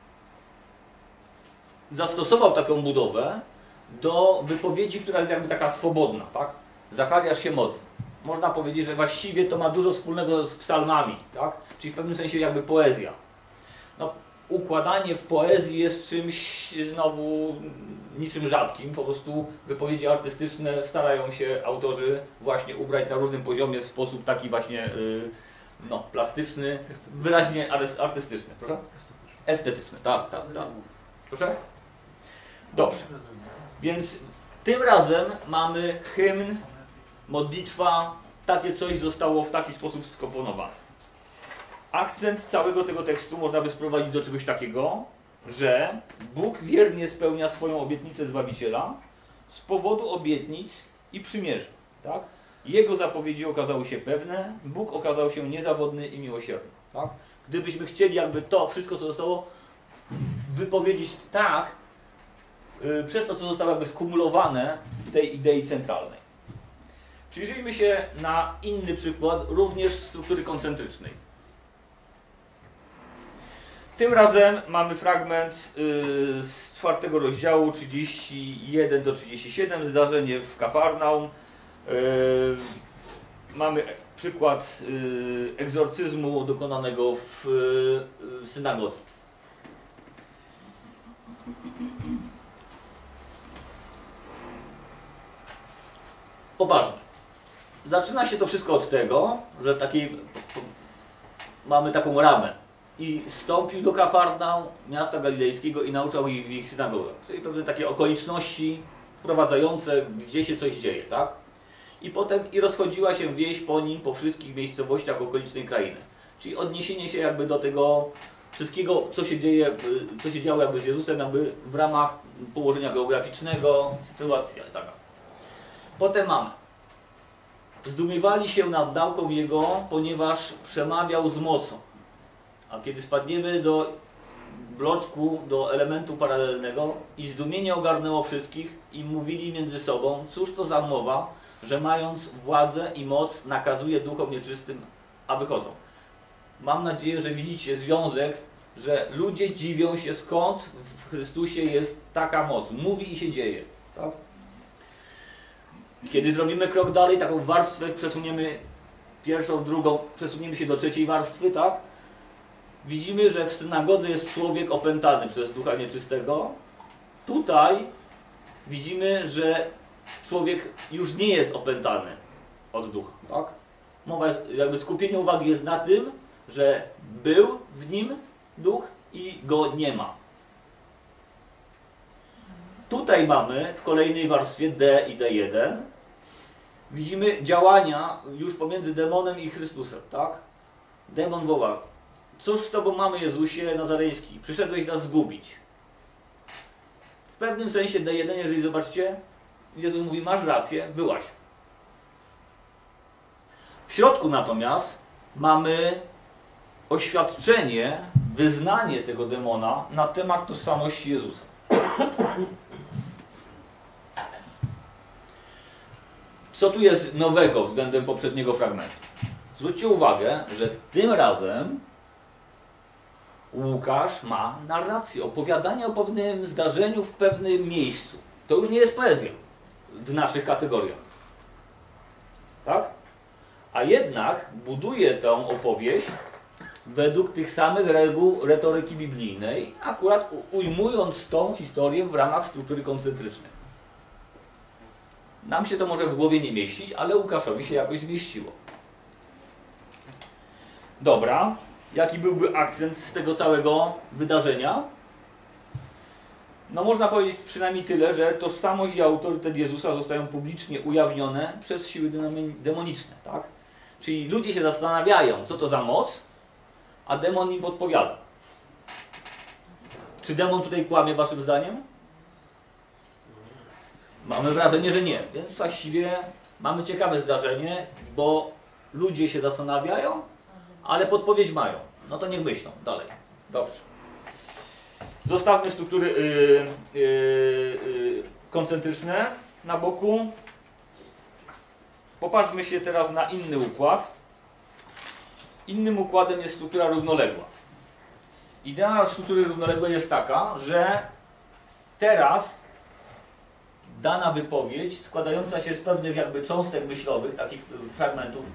zastosował taką budowę do wypowiedzi, która jest jakby taka swobodna, tak? Zachariasz się modli. Można powiedzieć, że właściwie to ma dużo wspólnego z psalmami, tak? Czyli w pewnym sensie jakby poezja. No, układanie w poezji jest czymś znowu niczym rzadkim, po prostu wypowiedzi artystyczne starają się autorzy właśnie ubrać na różnym poziomie w sposób taki właśnie yy, no, plastyczny, wyraźnie artystyczny. Proszę? Estetyczny, tak, tak, tak. Proszę? Dobrze. Więc tym razem mamy hymn, modlitwa, takie coś zostało w taki sposób skomponowane. Akcent całego tego tekstu można by sprowadzić do czegoś takiego, że Bóg wiernie spełnia swoją obietnicę Zbawiciela z powodu obietnic i przymierzy. Tak? Jego zapowiedzi okazały się pewne, Bóg okazał się niezawodny i miłosierny. Tak? Gdybyśmy chcieli jakby to wszystko, co zostało wypowiedzieć tak, yy, przez to, co zostało jakby skumulowane w tej idei centralnej. Przyjrzyjmy się na inny przykład, również struktury koncentrycznej. Tym razem mamy fragment yy, z czwartego rozdziału, trzydziesty jeden do trzydziestego siódmego, zdarzenie w Kafarnaum. Yy, mamy przykład yy, egzorcyzmu dokonanego w yy, synagodze. Poważnie. Zaczyna się to wszystko od tego, że w takiej mamy taką ramę. I stąpił do Kafarnaum, miasta galilejskiego, i nauczał ich w ich synagogach. Czyli pewne takie okoliczności wprowadzające, gdzie się coś dzieje, tak? I potem i rozchodziła się wieść po nim, po wszystkich miejscowościach okolicznej krainy. Czyli odniesienie się jakby do tego wszystkiego, co się dzieje, co się działo jakby z Jezusem, jakby w ramach położenia geograficznego, sytuacja taka. Potem mamy. Zdumiewali się nad nauką Jego, ponieważ przemawiał z mocą. A kiedy spadniemy do bloczku, do elementu paralelnego, i zdumienie ogarnęło wszystkich i mówili między sobą, cóż to za mowa, że mając władzę i moc nakazuje duchom nieczystym, a wychodzą. Mam nadzieję, że widzicie związek, że ludzie dziwią się, skąd w Chrystusie jest taka moc. Mówi i się dzieje. Tak? Kiedy zrobimy krok dalej, taką warstwę przesuniemy, pierwszą, drugą, przesuniemy się do trzeciej warstwy, tak? Widzimy, że w synagodze jest człowiek opętany przez ducha nieczystego. Tutaj widzimy, że człowiek już nie jest opętany od ducha. Tak? Mowa jest, jakby skupienie uwagi jest na tym, że był w nim duch i go nie ma. Tutaj mamy w kolejnej warstwie D i D jeden widzimy działania już pomiędzy demonem i Chrystusem. Tak? Demon woła: cóż z Tobą mamy, Jezusie Nazarejski? Przyszedłeś nas zgubić. W pewnym sensie D jeden, jeżeli zobaczycie, Jezus mówi: masz rację, byłaś. W środku natomiast mamy oświadczenie, wyznanie tego demona na temat tożsamości Jezusa. Co tu jest nowego względem poprzedniego fragmentu? Zwróćcie uwagę, że tym razem Łukasz ma narrację, opowiadanie o pewnym zdarzeniu w pewnym miejscu. To już nie jest poezja w naszych kategoriach. Tak? A jednak buduje tę opowieść według tych samych reguł retoryki biblijnej, akurat ujmując tą historię w ramach struktury koncentrycznej. Nam się to może w głowie nie mieścić, ale Łukaszowi się jakoś zmieściło. Dobra. Jaki byłby akcent z tego całego wydarzenia? No można powiedzieć przynajmniej tyle, że tożsamość i autorytet Jezusa zostają publicznie ujawnione przez siły demoniczne, tak? Czyli ludzie się zastanawiają, co to za moc, a demon im podpowiada. Czy demon tutaj kłamie waszym zdaniem? Mamy wrażenie, że nie, więc właściwie mamy ciekawe zdarzenie, bo ludzie się zastanawiają, ale podpowiedź mają. No to niech myślą dalej. Dobrze. Zostawmy struktury yy, yy, yy, koncentryczne na boku. Popatrzmy się teraz na inny układ. Innym układem jest struktura równoległa. Idea struktury równoległej jest taka, że teraz dana wypowiedź składająca się z pewnych jakby cząstek myślowych, takich fragmentów,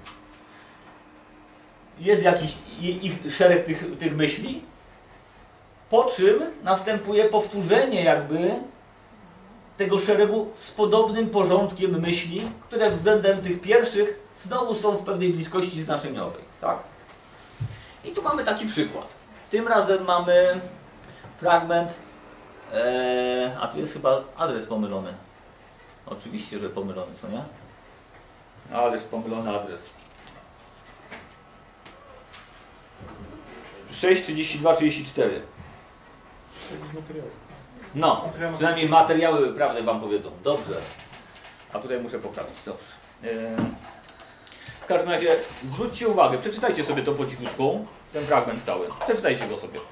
jest jakiś ich szereg tych, tych myśli, po czym następuje powtórzenie jakby tego szeregu z podobnym porządkiem myśli, które względem tych pierwszych znowu są w pewnej bliskości znaczeniowej. Tak? I tu mamy taki przykład. Tym razem mamy fragment, ee, a tu jest chyba adres pomylony. Oczywiście, że pomylony, co nie? Ależ pomylony adres. sześć trzydzieści dwa trzydzieści cztery. Z materiału. No, przynajmniej materiały prawdę wam powiedzą. Dobrze. A tutaj muszę poprawić. Dobrze. Yy. W każdym razie zwróćcie uwagę, przeczytajcie sobie to po cichutku, ten fragment cały. Przeczytajcie go sobie.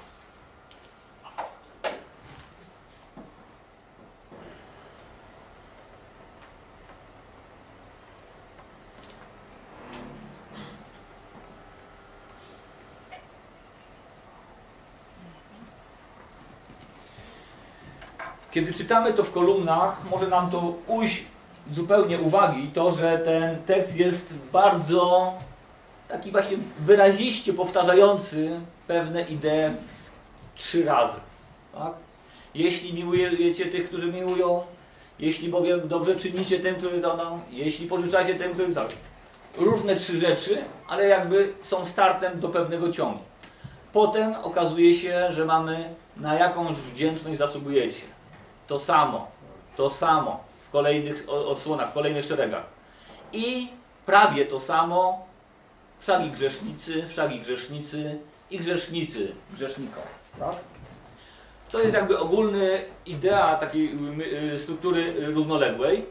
Kiedy czytamy to w kolumnach, może nam to ujść zupełnie uwagi to, że ten tekst jest bardzo taki właśnie wyraziście powtarzający pewne idee trzy razy. Tak? Jeśli miłujecie tych, którzy miłują, jeśli bowiem dobrze czynicie tym, którzy daną, jeśli pożyczacie tym, którym dają. Różne trzy rzeczy, ale jakby są startem do pewnego ciągu. Potem okazuje się, że mamy na jakąś wdzięczność zasługujecie. To samo, to samo w kolejnych odsłonach, w kolejnych szeregach. I prawie to samo wszak i grzesznicy, wszak i grzesznicy i grzesznicy grzesznikom. Tak? To jest jakby ogólna idea takiej struktury równoległej.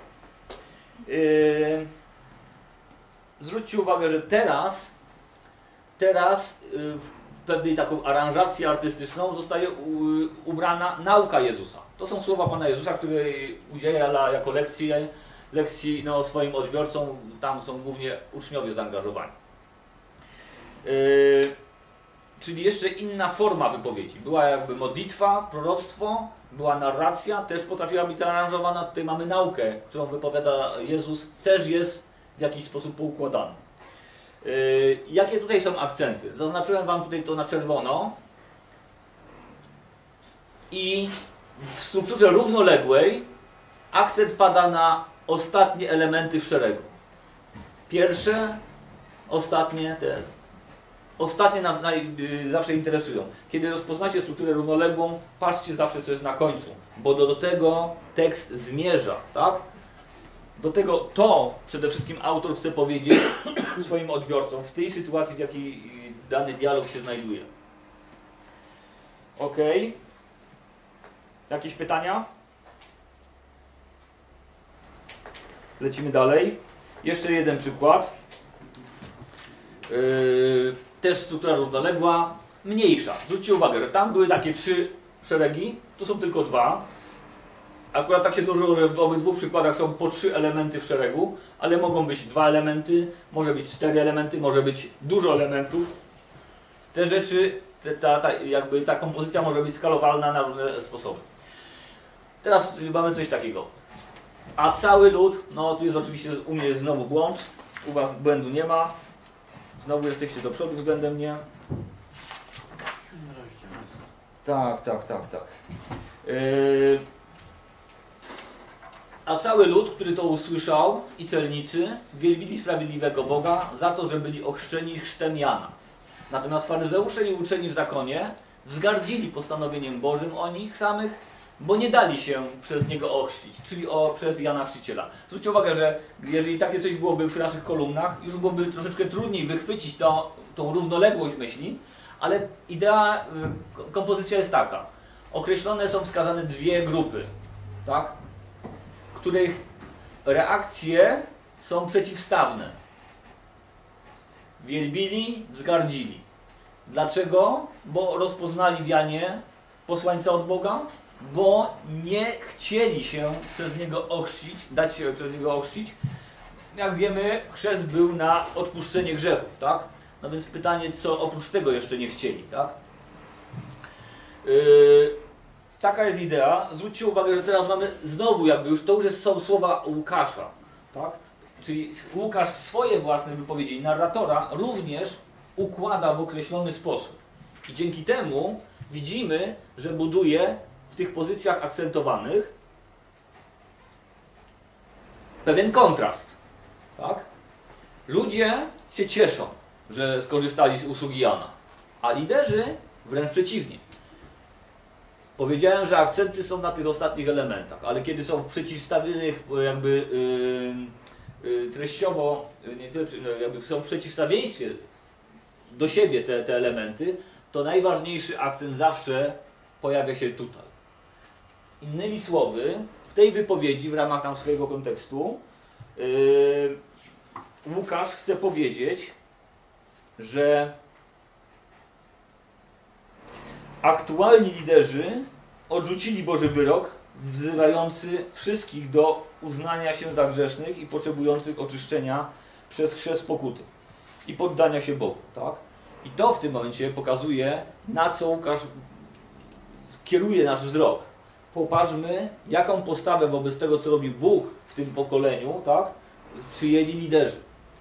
Yy, zwróćcie uwagę, że teraz, teraz w pewnej taką aranżację artystyczną zostaje ubrana nauka Jezusa. To są słowa Pana Jezusa, które udziela jako lekcje, lekcji no, swoim odbiorcom. Tam są głównie uczniowie zaangażowani. Yy, czyli jeszcze inna forma wypowiedzi. Była jakby modlitwa, proroctwo, była narracja, też potrafiła być zaaranżowana. Tutaj mamy naukę, którą wypowiada Jezus, też jest w jakiś sposób poukładana. Yy, jakie tutaj są akcenty? Zaznaczyłem Wam tutaj to na czerwono. I w strukturze równoległej akcent pada na ostatnie elementy w szeregu. Pierwsze, ostatnie, te ostatnie nas naj, yy, zawsze interesują. Kiedy rozpoznacie strukturę równoległą, patrzcie zawsze, co jest na końcu, bo do, do tego tekst zmierza, tak? Do tego to przede wszystkim autor chce powiedzieć swoim odbiorcom w tej sytuacji, w jakiej dany dialog się znajduje. Ok. Jakieś pytania? Lecimy dalej. Jeszcze jeden przykład. Yy, też struktura równoległa, mniejsza. Zwróćcie uwagę, że tam były takie trzy szeregi, tu są tylko dwa. Akurat tak się złożyło, że w obydwu przykładach są po trzy elementy w szeregu, ale mogą być dwa elementy, może być cztery elementy, może być dużo elementów. Te rzeczy, te, ta, ta, jakby ta kompozycja może być skalowalna na różne sposoby. Teraz mamy coś takiego. A cały lud, no tu jest oczywiście, u mnie jest znowu błąd, u Was błędu nie ma. Znowu jesteście do przodu względem mnie. Tak, tak, tak, tak. Yy... A cały lud, który to usłyszał, i celnicy, wielbili sprawiedliwego Boga za to, że byli ochrzczeni chrztem Jana. Natomiast faryzeusze i uczeni w zakonie wzgardzili postanowieniem Bożym o nich samych bo nie dali się przez niego ochrzcić, czyli o, przez Jana Chrzciciela. Zwróćcie uwagę, że jeżeli takie coś byłoby w naszych kolumnach, już byłoby troszeczkę trudniej wychwycić to, tą równoległość myśli, ale idea, kompozycja jest taka. Określone są wskazane dwie grupy, tak? Których reakcje są przeciwstawne. Wielbili, wzgardzili. Dlaczego? Bo rozpoznali w Janie posłańca od Boga, bo nie chcieli się przez niego ochrzcić, dać się przez niego ochrzcić. Jak wiemy, chrzest był na odpuszczenie grzechów, tak? No więc pytanie, co oprócz tego jeszcze nie chcieli, tak? Yy, taka jest idea. Zwróćcie uwagę, że teraz mamy znowu jakby już, to już jest, są słowa Łukasza, tak? Czyli Łukasz swoje własne wypowiedzi narratora również układa w określony sposób. I dzięki temu widzimy, że buduje w tych pozycjach akcentowanych pewien kontrast. Tak? Ludzie się cieszą, że skorzystali z usługi Jana, a liderzy wręcz przeciwnie. Powiedziałem, że akcenty są na tych ostatnich elementach, ale kiedy są w przeciwstawionych jakby yy, yy, treściowo, nie tyle, jakby są w przeciwstawieństwie do siebie te, te elementy, to najważniejszy akcent zawsze pojawia się tutaj. Innymi słowy, w tej wypowiedzi, w ramach tam swojego kontekstu, yy, Łukasz chce powiedzieć, że aktualni liderzy odrzucili Boży wyrok, wzywający wszystkich do uznania się za grzesznych i potrzebujących oczyszczenia przez chrzest pokuty i poddania się Bogu. Tak? I to w tym momencie pokazuje, na co Łukasz kieruje nasz wzrok. Popatrzmy, jaką postawę wobec tego, co robi Bóg w tym pokoleniu, tak, przyjęli liderzy.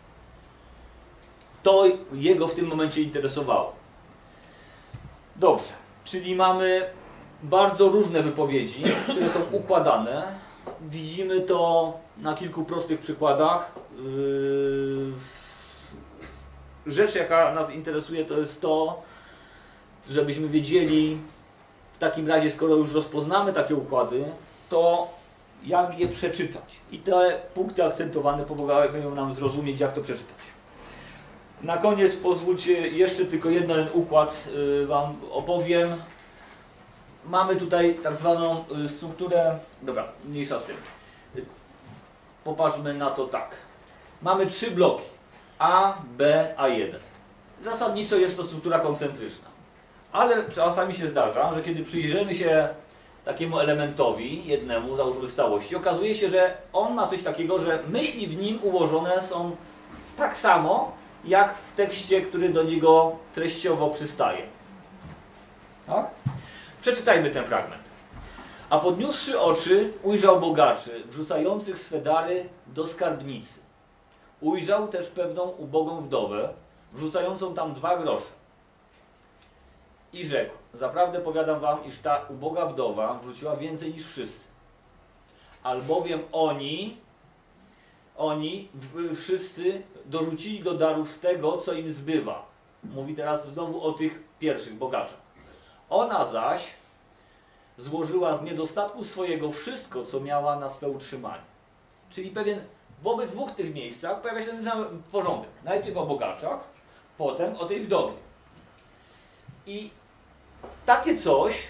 To jego w tym momencie interesowało. Dobrze, czyli mamy bardzo różne wypowiedzi, które są układane. Widzimy to na kilku prostych przykładach. Rzecz, jaka nas interesuje, to jest to, żebyśmy wiedzieli, w takim razie, skoro już rozpoznamy takie układy, to jak je przeczytać. I te punkty akcentowane pomagają nam zrozumieć, jak to przeczytać. Na koniec pozwólcie jeszcze tylko jeden układ y, Wam opowiem. Mamy tutaj tak zwaną y, strukturę, dobra, mniejsza z tym. Y, popatrzmy na to tak. Mamy trzy bloki, A, B, A jeden. Zasadniczo jest to struktura koncentryczna. Ale czasami się zdarza, że kiedy przyjrzymy się takiemu elementowi, jednemu, załóżmy w całości, okazuje się, że on ma coś takiego, że myśli w nim ułożone są tak samo, jak w tekście, który do niego treściowo przystaje. Tak? Przeczytajmy ten fragment. A podniósłszy oczy, ujrzał bogaczy, wrzucających swe dary do skarbnicy. Ujrzał też pewną ubogą wdowę, wrzucającą tam dwa grosze. I rzekł, zaprawdę powiadam wam, iż ta uboga wdowa wrzuciła więcej niż wszyscy. Albowiem oni, oni w, wszyscy dorzucili do darów z tego, co im zbywa. Mówi teraz znowu o tych pierwszych bogaczach. Ona zaś złożyła z niedostatku swojego wszystko, co miała na swe utrzymanie. Czyli pewien, w obydwu tych miejscach pojawia się ten sam porządek. Najpierw o bogaczach, potem o tej wdowie. I takie coś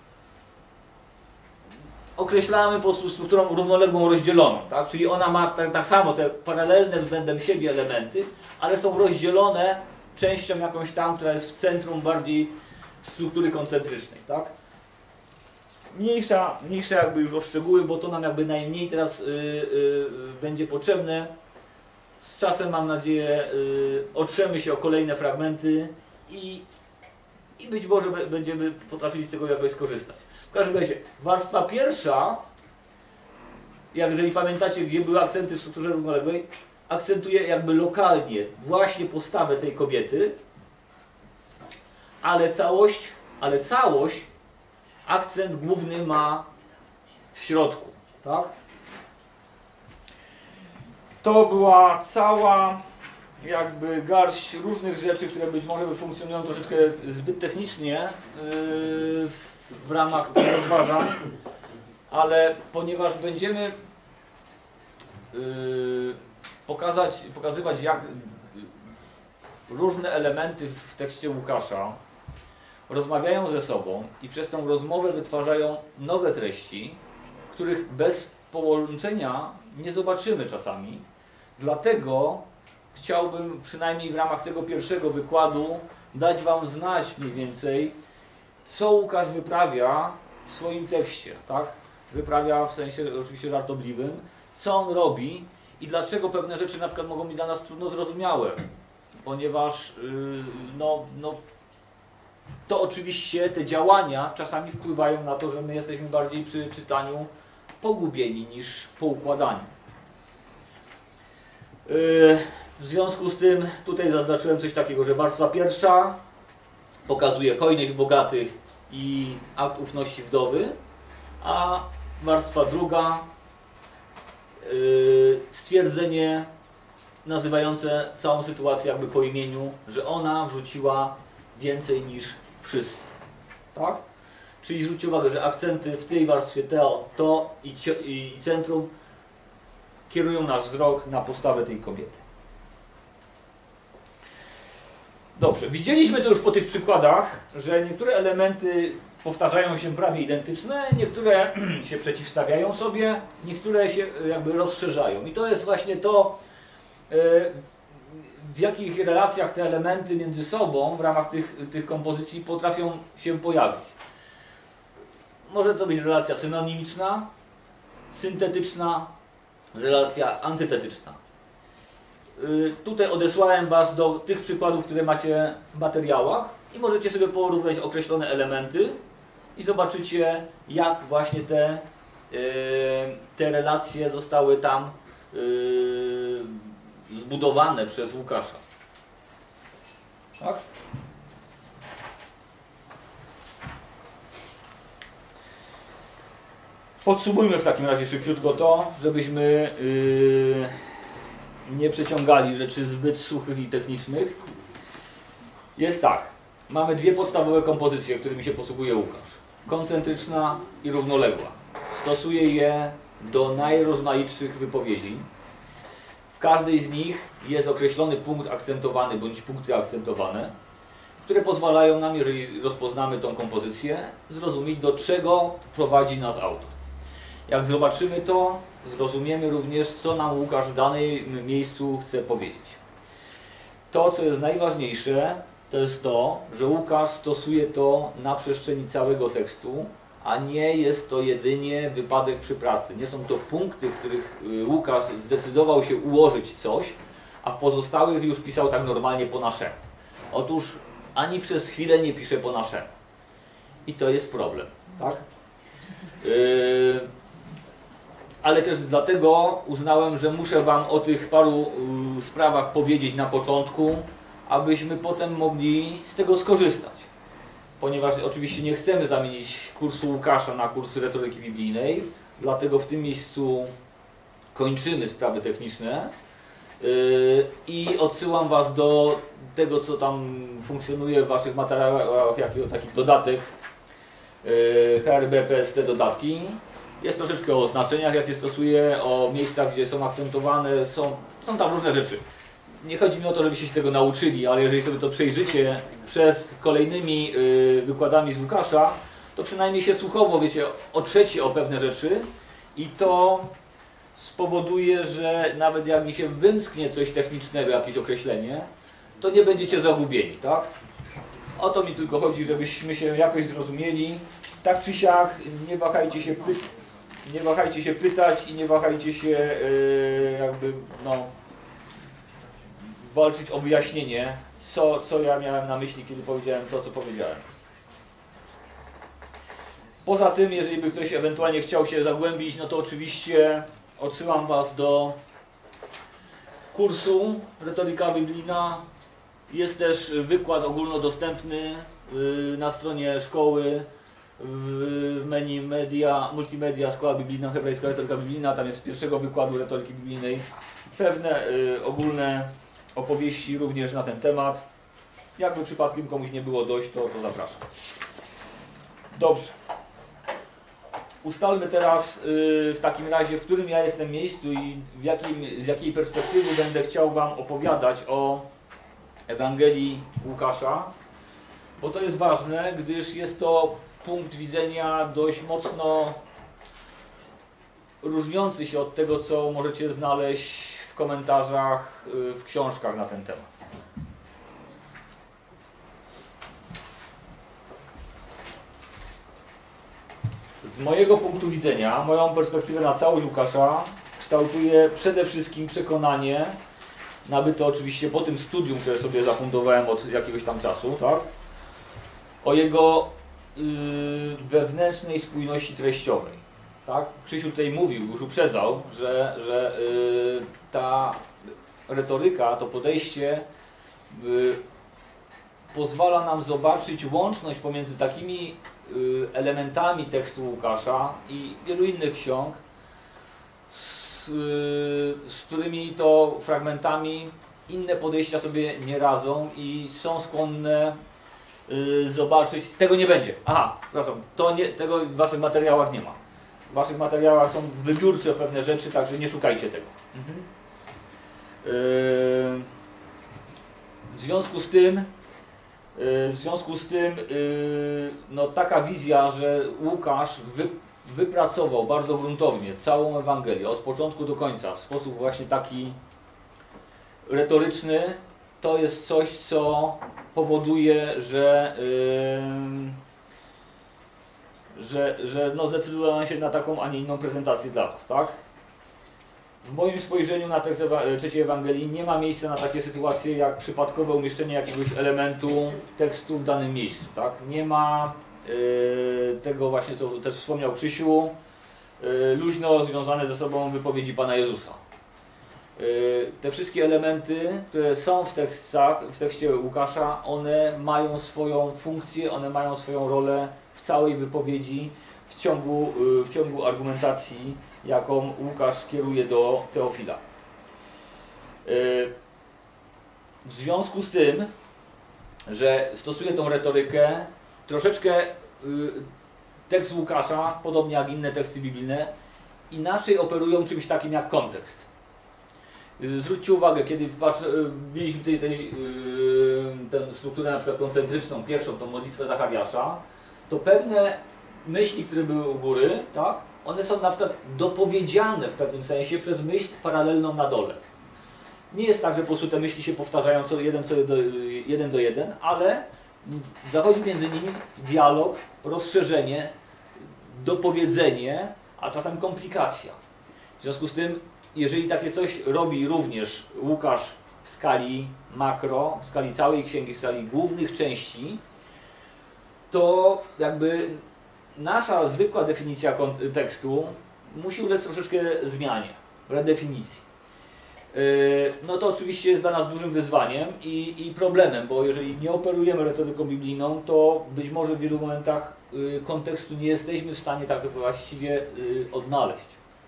określamy po prostu strukturą równoległą rozdzieloną, tak? Czyli ona ma tak, tak samo te paralelne względem siebie elementy, ale są rozdzielone częścią jakąś tam, która jest w centrum bardziej struktury koncentrycznej, tak? Mniejsza, mniejsza jakby już o szczegóły, bo to nam jakby najmniej teraz yy, yy, będzie potrzebne. Z czasem, mam nadzieję, yy, otrzemy się o kolejne fragmenty i I być może będziemy potrafili z tego jakoś skorzystać. W każdym razie, warstwa pierwsza, jak jeżeli pamiętacie, gdzie były akcenty w strukturze równoległej, akcentuje jakby lokalnie właśnie postawę tej kobiety, ale całość, ale całość, akcent główny ma w środku. Tak? To była cała jakby garść różnych rzeczy, które być może funkcjonują troszeczkę zbyt technicznie, w ramach tych rozważań, ale ponieważ będziemy yy, pokazać, pokazywać, jak różne elementy w tekście Łukasza rozmawiają ze sobą i przez tą rozmowę wytwarzają nowe treści, których bez połączenia nie zobaczymy czasami. Dlatego chciałbym przynajmniej w ramach tego pierwszego wykładu dać Wam znać mniej więcej, co Łukasz wyprawia w swoim tekście, tak? Wyprawia w sensie oczywiście żartobliwym, co on robi i dlaczego pewne rzeczy na przykład mogą być dla nas trudno zrozumiałe, ponieważ yy, no, no, to oczywiście te działania czasami wpływają na to, że my jesteśmy bardziej przy czytaniu pogubieni niż poukładani. Yy, w związku z tym tutaj zaznaczyłem coś takiego, że warstwa pierwsza pokazuje hojność bogatych i akt ufności wdowy, a warstwa druga yy, stwierdzenie nazywające całą sytuację jakby po imieniu, że ona wrzuciła więcej niż wszyscy. Tak? Czyli zwróćcie uwagę, że akcenty w tej warstwie teo, to i, i centrum kierują nasz wzrok na postawę tej kobiety. Dobrze, widzieliśmy to już po tych przykładach, że niektóre elementy powtarzają się prawie identyczne, niektóre się przeciwstawiają sobie, niektóre się jakby rozszerzają. I to jest właśnie to, w jakich relacjach te elementy między sobą w ramach tych, tych kompozycji potrafią się pojawić. Może to być relacja synonimiczna, syntetyczna, relacja antytetyczna. Yy, tutaj odesłałem Was do tych przykładów, które macie w materiałach i możecie sobie porównać określone elementy i zobaczycie, jak właśnie te, yy, te relacje zostały tam yy, zbudowane przez Łukasza. Tak? Podsumujmy w takim razie szybciutko to, żebyśmy yy, nie przeciągali rzeczy zbyt suchych i technicznych. Jest tak, mamy dwie podstawowe kompozycje, którymi się posługuje Łukasz. Koncentryczna i równoległa. Stosuje je do najrozmaitszych wypowiedzi. W każdej z nich jest określony punkt akcentowany bądź punkty akcentowane, które pozwalają nam, jeżeli rozpoznamy tą kompozycję, zrozumieć, do czego prowadzi nas autor. Jak zobaczymy to, zrozumiemy również, co nam Łukasz w danym miejscu chce powiedzieć. To, co jest najważniejsze, to jest to, że Łukasz stosuje to na przestrzeni całego tekstu, a nie jest to jedynie wypadek przy pracy. Nie są to punkty, w których Łukasz zdecydował się ułożyć coś, a w pozostałych już pisał tak normalnie po naszemu. Otóż ani przez chwilę nie pisze po naszemu. I to jest problem. Tak? Yy... Ale też dlatego uznałem, że muszę Wam o tych paru y, sprawach powiedzieć na początku, abyśmy potem mogli z tego skorzystać. Ponieważ oczywiście nie chcemy zamienić kursu Łukasza na kurs retoryki biblijnej, dlatego w tym miejscu kończymy sprawy techniczne y, i odsyłam Was do tego, co tam funkcjonuje w Waszych materiałach, jako taki dodatek y, H R B P S T dodatki. Jest troszeczkę o znaczeniach, jak się stosuje, o miejscach, gdzie są akcentowane, są, są tam różne rzeczy. Nie chodzi mi o to, żebyście się tego nauczyli, ale jeżeli sobie to przejrzycie przez kolejnymi yy, wykładami z Łukasza, to przynajmniej się słuchowo, wiecie, otrzecie o pewne rzeczy i to spowoduje, że nawet jak mi się wymsknie coś technicznego, jakieś określenie, to nie będziecie zagubieni, tak? O to mi tylko chodzi, żebyśmy się jakoś zrozumieli. Tak czy siak, nie wahajcie się pytać. Nie wahajcie się pytać i nie wahajcie się yy, jakby no, walczyć o wyjaśnienie, co, co ja miałem na myśli, kiedy powiedziałem to, co powiedziałem. Poza tym, jeżeli by ktoś ewentualnie chciał się zagłębić, no to oczywiście odsyłam Was do kursu Retoryka Biblijna. Jest też wykład ogólnodostępny yy, na stronie szkoły. W menu media, multimedia, szkoła biblijna, hebrajska retoryka biblijna, tam jest z pierwszego wykładu retoryki biblijnej pewne y, ogólne opowieści również na ten temat. Jakby przypadkiem komuś nie było dość, to, to zapraszam. Dobrze. Ustalmy teraz yy, w takim razie, w którym ja jestem miejscu i w jakim, z jakiej perspektywy będę chciał Wam opowiadać o Ewangelii Łukasza, bo to jest ważne, gdyż jest to punkt widzenia dość mocno różniący się od tego, co możecie znaleźć w komentarzach, yy, w książkach na ten temat. Z mojego punktu widzenia, moją perspektywę na całość Łukasza kształtuje przede wszystkim przekonanie, nabyte oczywiście po tym studium, które sobie zafundowałem od jakiegoś tam czasu, tak? O jego yy, wewnętrznej spójności treściowej. Tak? Krzysiu tutaj mówił, już uprzedzał, że, że yy, ta retoryka, to podejście yy, pozwala nam zobaczyć łączność pomiędzy takimi elementami tekstu Łukasza i wielu innych ksiąg, z, z którymi to fragmentami inne podejścia sobie nie radzą i są skłonne y, zobaczyć, tego nie będzie. Aha, przepraszam, to nie, tego w waszych materiałach nie ma. W waszych materiałach są wybiórcze pewne rzeczy, także nie szukajcie tego. Mhm. Y, w związku z tym W związku z tym no, taka wizja, że Łukasz wy, wypracował bardzo gruntownie całą Ewangelię od początku do końca w sposób właśnie taki retoryczny, to jest coś, co powoduje, że, yy, że, że no, zdecydowano się na taką, a nie inną prezentację dla Was, tak? W moim spojrzeniu na tekst trzeciej Ewangelii nie ma miejsca na takie sytuacje jak przypadkowe umieszczenie jakiegoś elementu tekstu w danym miejscu. Tak? Nie ma yy, tego właśnie, co też wspomniał Krzysiu, yy, luźno związane ze sobą wypowiedzi Pana Jezusa. Yy, te wszystkie elementy, które są w tekstach, w tekście Łukasza, one mają swoją funkcję, one mają swoją rolę w całej wypowiedzi, w ciągu, yy, w ciągu argumentacji, jaką Łukasz kieruje do Teofila. W związku z tym, że stosuje tą retorykę, troszeczkę tekst Łukasza, podobnie jak inne teksty biblijne, inaczej operują czymś takim jak kontekst. Zwróćcie uwagę, kiedy mieliśmy tutaj tej, tę strukturę na przykład koncentryczną, pierwszą, tą modlitwę Zachariasza, to pewne myśli, które były u góry, tak, one są na przykład dopowiedziane w pewnym sensie przez myśl paralelną na dole. Nie jest tak, że po prostu te myśli się powtarzają co jeden, co do, jeden do jeden, ale zachodzi między nimi dialog, rozszerzenie, dopowiedzenie, a czasem komplikacja. W związku z tym, jeżeli takie coś robi również Łukasz w skali makro, w skali całej księgi, w skali głównych części, to jakby nasza zwykła definicja tekstu musi ulec troszeczkę zmianie, redefinicji. No to oczywiście jest dla nas dużym wyzwaniem i, i problemem, bo jeżeli nie operujemy retoryką biblijną, to być może w wielu momentach kontekstu nie jesteśmy w stanie tak właściwie odnaleźć.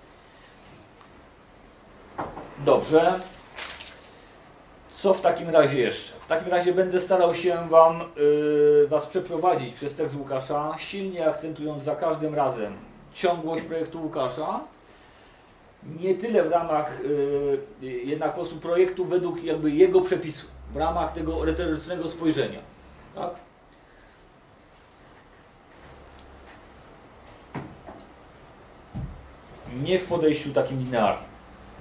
Dobrze. Co w takim razie jeszcze? W takim razie będę starał się Wam, yy, Was przeprowadzić przez tekst Łukasza, silnie akcentując za każdym razem ciągłość projektu Łukasza, nie tyle w ramach yy, jednak po prostu projektu według jakby jego przepisu, w ramach tego retorycznego spojrzenia. Tak? Nie w podejściu takim linearnym.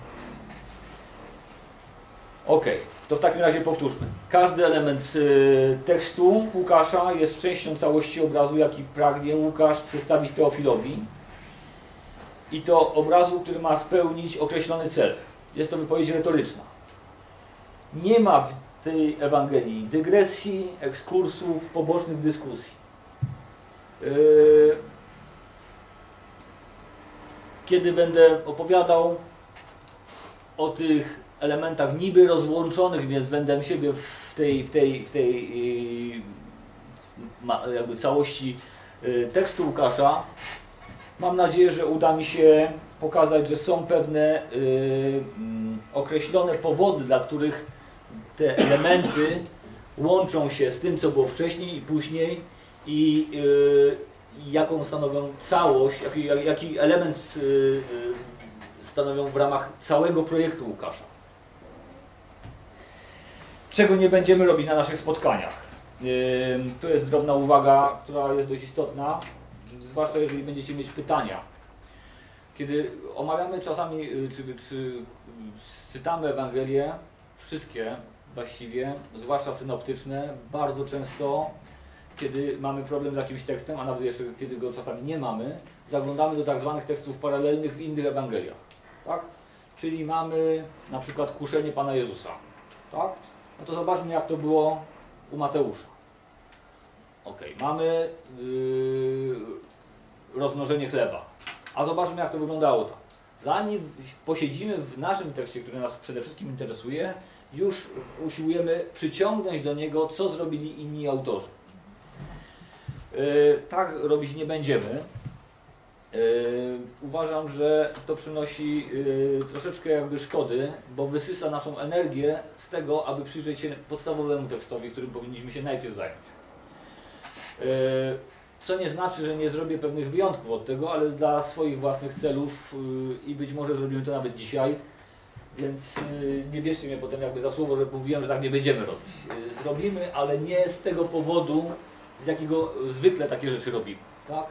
Ok, to w takim razie powtórzmy. Każdy element y, tekstu Łukasza jest częścią całości obrazu, jaki pragnie Łukasz przedstawić Teofilowi. I to obrazu, który ma spełnić określony cel. Jest to wypowiedź retoryczna. Nie ma w tej Ewangelii dygresji, ekskursów, pobocznych dyskusji. Y, kiedy będę opowiadał o tych elementach niby rozłączonych względem siebie w tej, w tej, w tej jakby całości tekstu Łukasza, mam nadzieję, że uda mi się pokazać, że są pewne y, określone powody, dla których te elementy łączą się z tym, co było wcześniej i później i y, jaką stanowią całość, jaki, jaki element y, y, stanowią w ramach całego projektu Łukasza. Czego nie będziemy robić na naszych spotkaniach. Y, to jest drobna uwaga, która jest dość istotna, zwłaszcza jeżeli będziecie mieć pytania. Kiedy omawiamy czasami, y, czy, czy czytamy Ewangelię, wszystkie właściwie, zwłaszcza synoptyczne, bardzo często, kiedy mamy problem z jakimś tekstem, a nawet jeszcze kiedy go czasami nie mamy, zaglądamy do tak zwanych tekstów paralelnych w innych Ewangeliach. Tak? Czyli mamy na przykład kuszenie Pana Jezusa. Tak? No to zobaczmy, jak to było u Mateusza. Ok, mamy yy, rozmnożenie chleba. A zobaczmy, jak to wyglądało tam. Zanim posiedzimy w naszym tekście, który nas przede wszystkim interesuje, już usiłujemy przyciągnąć do niego, co zrobili inni autorzy. Yy, tak robić nie będziemy. Yy, uważam, że to przynosi yy, troszeczkę jakby szkody, bo wysysa naszą energię z tego, aby przyjrzeć się podstawowemu tekstowi, którym powinniśmy się najpierw zająć. Yy, co nie znaczy, że nie zrobię pewnych wyjątków od tego, ale dla swoich własnych celów yy, i być może zrobimy to nawet dzisiaj, więc yy, nie bierzcie mnie potem jakby za słowo, że mówiłem, że tak nie będziemy robić. Yy, zrobimy, ale nie z tego powodu, z jakiego zwykle takie rzeczy robimy. Tak?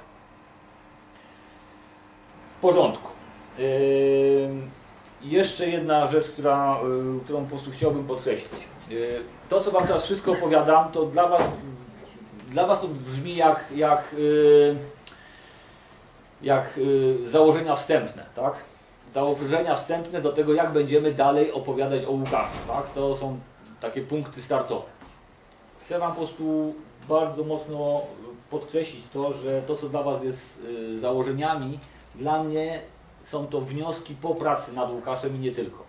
W porządku. Yy, jeszcze jedna rzecz, która, yy, którą po prostu chciałbym podkreślić. Yy, to, co Wam teraz wszystko opowiadam, to dla Was, dla was to brzmi jak, jak, yy, jak yy, założenia wstępne. Tak? Założenia wstępne do tego, jak będziemy dalej opowiadać o Łukaszu. Tak? To są takie punkty startowe. Chcę Wam po prostu bardzo mocno podkreślić to, że to, co dla Was jest yy, założeniami, dla mnie są to wnioski po pracy nad Łukaszem i nie tylko.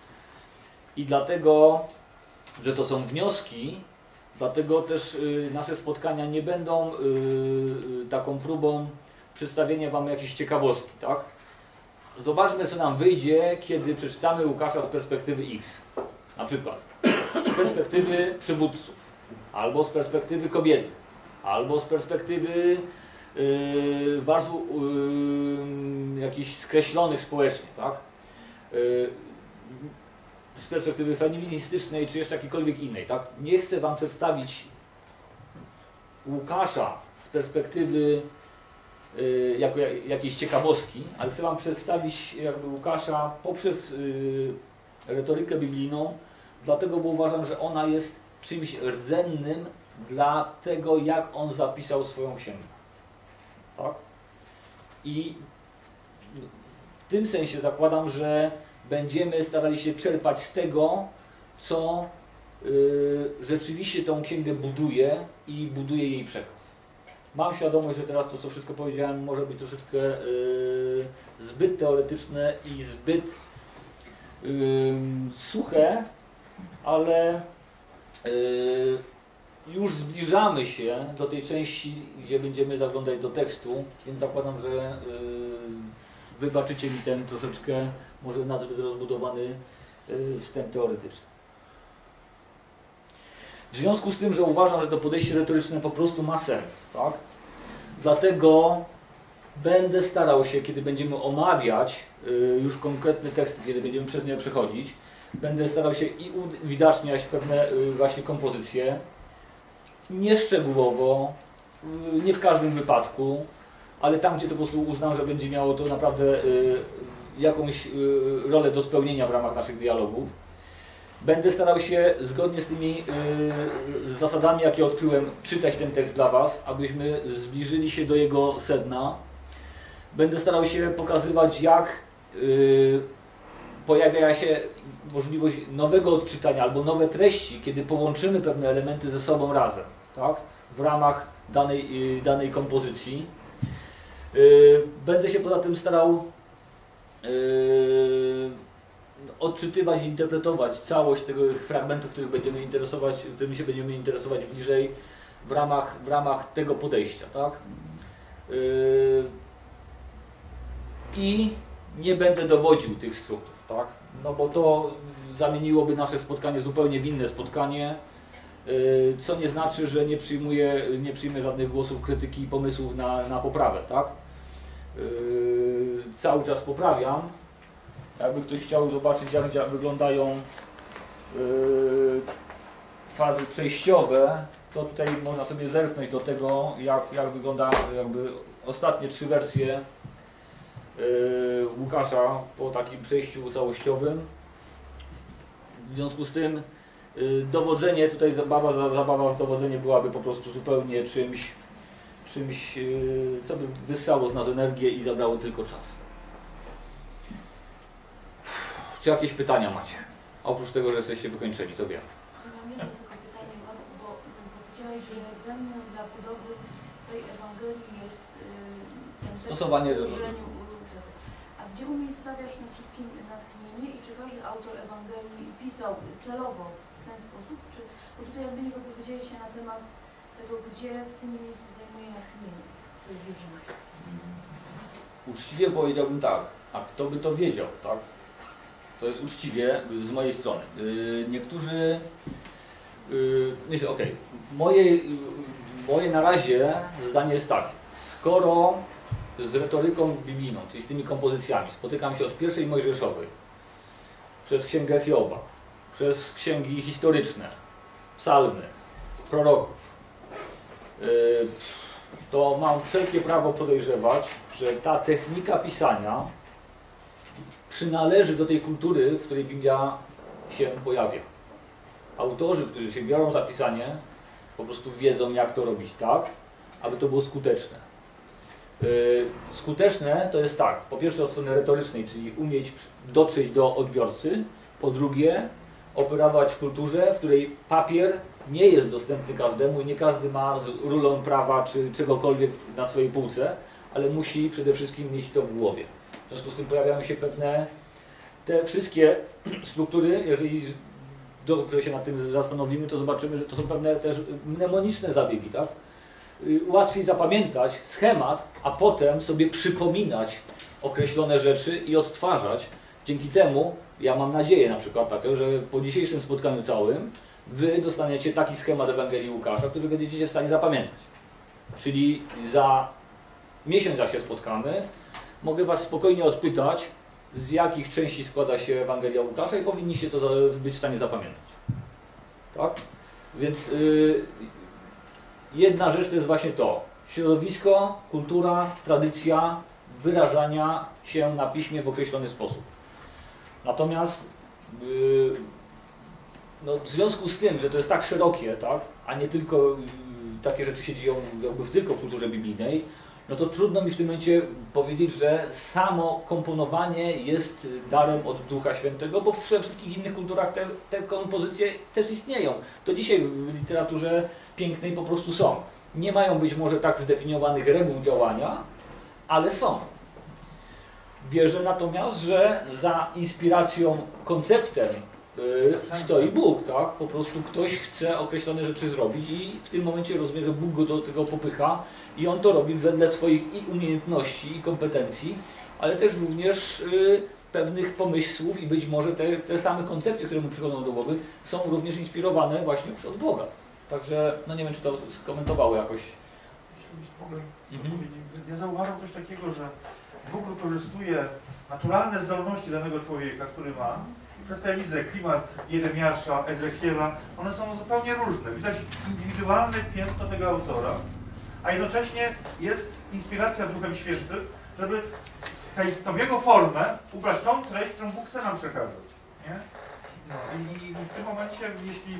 I dlatego, że to są wnioski, dlatego też y, nasze spotkania nie będą y, y, taką próbą przedstawienia Wam jakiejś ciekawostki. Tak? Zobaczmy, co nam wyjdzie, kiedy przeczytamy Łukasza z perspektywy X. Na przykład z perspektywy przywódców, albo z perspektywy kobiety, albo z perspektywy Yy, warstw yy, jakichś skreślonych społecznie, tak? Yy, z perspektywy feministycznej czy jeszcze jakiejkolwiek innej, tak? Nie chcę Wam przedstawić Łukasza z perspektywy yy, jako jak, jakiejś ciekawostki, ale chcę Wam przedstawić jakby Łukasza poprzez yy, retorykę biblijną, dlatego, bo uważam, że ona jest czymś rdzennym dla tego, jak on zapisał swoją księgę. Tak? I w tym sensie zakładam, że będziemy starali się czerpać z tego, co yy, rzeczywiście tą księgę buduje i buduje jej przekaz. Mam świadomość, że teraz to, co wszystko powiedziałem, może być troszeczkę yy, zbyt teoretyczne i zbyt yy, suche, ale yy, już zbliżamy się do tej części, gdzie będziemy zaglądać do tekstu, więc zakładam, że yy, wybaczycie mi ten troszeczkę może nazbyt rozbudowany yy, wstęp teoretyczny. W związku z tym, że uważam, że to podejście retoryczne po prostu ma sens, tak? Dlatego będę starał się, kiedy będziemy omawiać yy, już konkretny tekst, kiedy będziemy przez nie przechodzić, będę starał się i uwidaczniać pewne yy, właśnie kompozycje, nie szczegółowo, nie w każdym wypadku, ale tam, gdzie to po prostu uznam, że będzie miało to naprawdę y, jakąś y, rolę do spełnienia w ramach naszych dialogów. Będę starał się zgodnie z tymi y, zasadami, jakie odkryłem, czytać ten tekst dla Was, abyśmy zbliżyli się do jego sedna. Będę starał się pokazywać, jak y, pojawia się możliwość nowego odczytania albo nowe treści, kiedy połączymy pewne elementy ze sobą razem, tak? W ramach danej, danej kompozycji. Yy, będę się poza tym starał yy, odczytywać i interpretować całość tych fragmentów, których będziemy interesować, którymi się będziemy interesować bliżej w ramach, w ramach tego podejścia, tak? Yy, I nie będę dowodził tych struktur, tak? No bo to zamieniłoby nasze spotkanie zupełnie w inne spotkanie. co nie znaczy, że nie przyjmuję, nie przyjmę żadnych głosów krytyki i pomysłów na, na poprawę, tak? Cały czas poprawiam. Jakby ktoś chciał zobaczyć, jak wyglądają fazy przejściowe, to tutaj można sobie zerknąć do tego, jak, jak wygląda jakby ostatnie trzy wersje Łukasza po takim przejściu całościowym. W związku z tym dowodzenie, tutaj zabawa, zabawa w dowodzenie byłaby po prostu zupełnie czymś, czymś, co by wyssało z nas energię i zabrało tylko czas. Czy jakieś pytania macie? Oprócz tego, że jesteście wykończeni, to wiem. Mam jedno tylko pytanie, bo, bo powiedziałeś, że rdzennym dla budowy tej Ewangelii jest yy, ten stosowanie do A gdzie umiejscawiasz na wszystkim natchnienie i czy każdy autor Ewangelii pisał celowo w ten sposób? Czy, bo tutaj jakby nie wypowiedziałeś się na temat tego, gdzie w tym miejscu zajmuje natchnienie tej wierzyny. Uczciwie powiedziałbym tak, a kto by to wiedział, tak? To jest uczciwie z mojej strony. Yy, niektórzy... Yy, myślę, okej, moje, yy, moje na razie zdanie jest takie. Skoro z retoryką biblijną, czyli z tymi kompozycjami, spotykam się od pierwszej Mojżeszowej, przez Księgę Hioba, przez księgi historyczne, psalmy, proroków, yy, to mam wszelkie prawo podejrzewać, że ta technika pisania przynależy do tej kultury, w której Biblia się pojawia. Autorzy, którzy się biorą za pisanie, po prostu wiedzą, jak to robić tak, aby to było skuteczne. Yy, skuteczne to jest tak, po pierwsze od strony retorycznej, czyli umieć dotrzeć do odbiorcy, po drugie operować w kulturze, w której papier nie jest dostępny każdemu i nie każdy ma rulon prawa czy czegokolwiek na swojej półce, ale musi przede wszystkim mieć to w głowie. W związku z tym pojawiają się pewne, te wszystkie struktury, jeżeli dobrze się nad tym zastanowimy, to zobaczymy, że to są pewne też mnemoniczne zabiegi, tak? Łatwiej zapamiętać schemat, a potem sobie przypominać określone rzeczy i odtwarzać. Dzięki temu, ja mam nadzieję na przykład taką, że po dzisiejszym spotkaniu całym wy dostaniecie taki schemat Ewangelii Łukasza, który będziecie w stanie zapamiętać. Czyli za miesiąc, jak się spotkamy, mogę was spokojnie odpytać, z jakich części składa się Ewangelia Łukasza i powinniście to być w stanie zapamiętać. Tak? Więc yy, jedna rzecz to jest właśnie to. Środowisko, kultura, tradycja wyrażania się na piśmie w określony sposób. Natomiast yy, no, w związku z tym, że to jest tak szerokie, tak, a nie tylko yy, takie rzeczy się dzieją jakby tylko w kulturze biblijnej, no to trudno mi w tym momencie powiedzieć, że samo komponowanie jest darem od Ducha Świętego, bo we wszystkich innych kulturach te, te kompozycje też istnieją. To dzisiaj w literaturze pięknej po prostu są. Nie mają być może tak zdefiniowanych reguł działania, ale są. Wierzę natomiast, że za inspiracją, konceptem yy, stoi Bóg, tak? Po prostu ktoś chce określone rzeczy zrobić i w tym momencie rozumie, że Bóg go do tego popycha i on to robi wedle swoich i umiejętności, i kompetencji, ale też również yy, pewnych pomysłów i być może te, te same koncepcje, które mu przychodzą do głowy, są również inspirowane właśnie od Boga. Także, no nie wiem, czy to skomentowało jakoś. Jeśli mogę mhm. powiedzieć, ja zauważam coś takiego, że Bóg wykorzystuje naturalne zdolności danego człowieka, który ma. I przez to ja widzę klimat Jeremiasza, Ezechiela, one są zupełnie różne. Widać indywidualne piętno tego autora, a jednocześnie jest inspiracja Duchem Świętym, żeby w tą jego formę ubrać tą treść, którą Bóg chce nam przekazać. Nie? No, i, i w tym momencie, jeśli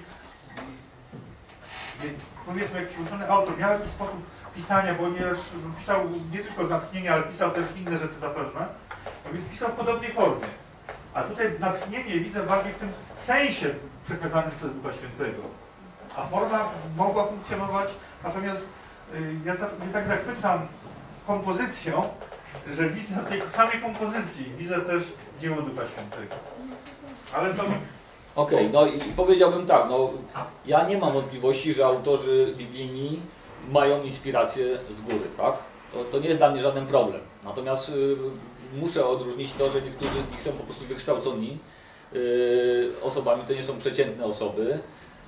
powiedzmy jakiś uczony autor miał jakiś sposób pisania, ponieważ pisał nie tylko z natchnienia, ale pisał też inne rzeczy zapewne, no więc pisał w podobnej formie. A tutaj natchnienie widzę bardziej w tym sensie przekazanym przez Ducha Świętego. A forma mogła funkcjonować, natomiast y, ja tak, mnie tak zachwycam kompozycją, że widzę w tej samej kompozycji, widzę też dzieło Ducha Świętego. Ale to... Okej, okay, no i powiedziałbym tak, no ja nie mam wątpliwości, że autorzy biblijni mają inspirację z góry, tak? To, to nie jest dla mnie żaden problem. Natomiast y, muszę odróżnić to, że niektórzy z nich są po prostu wykształconi y, osobami, to nie są przeciętne osoby.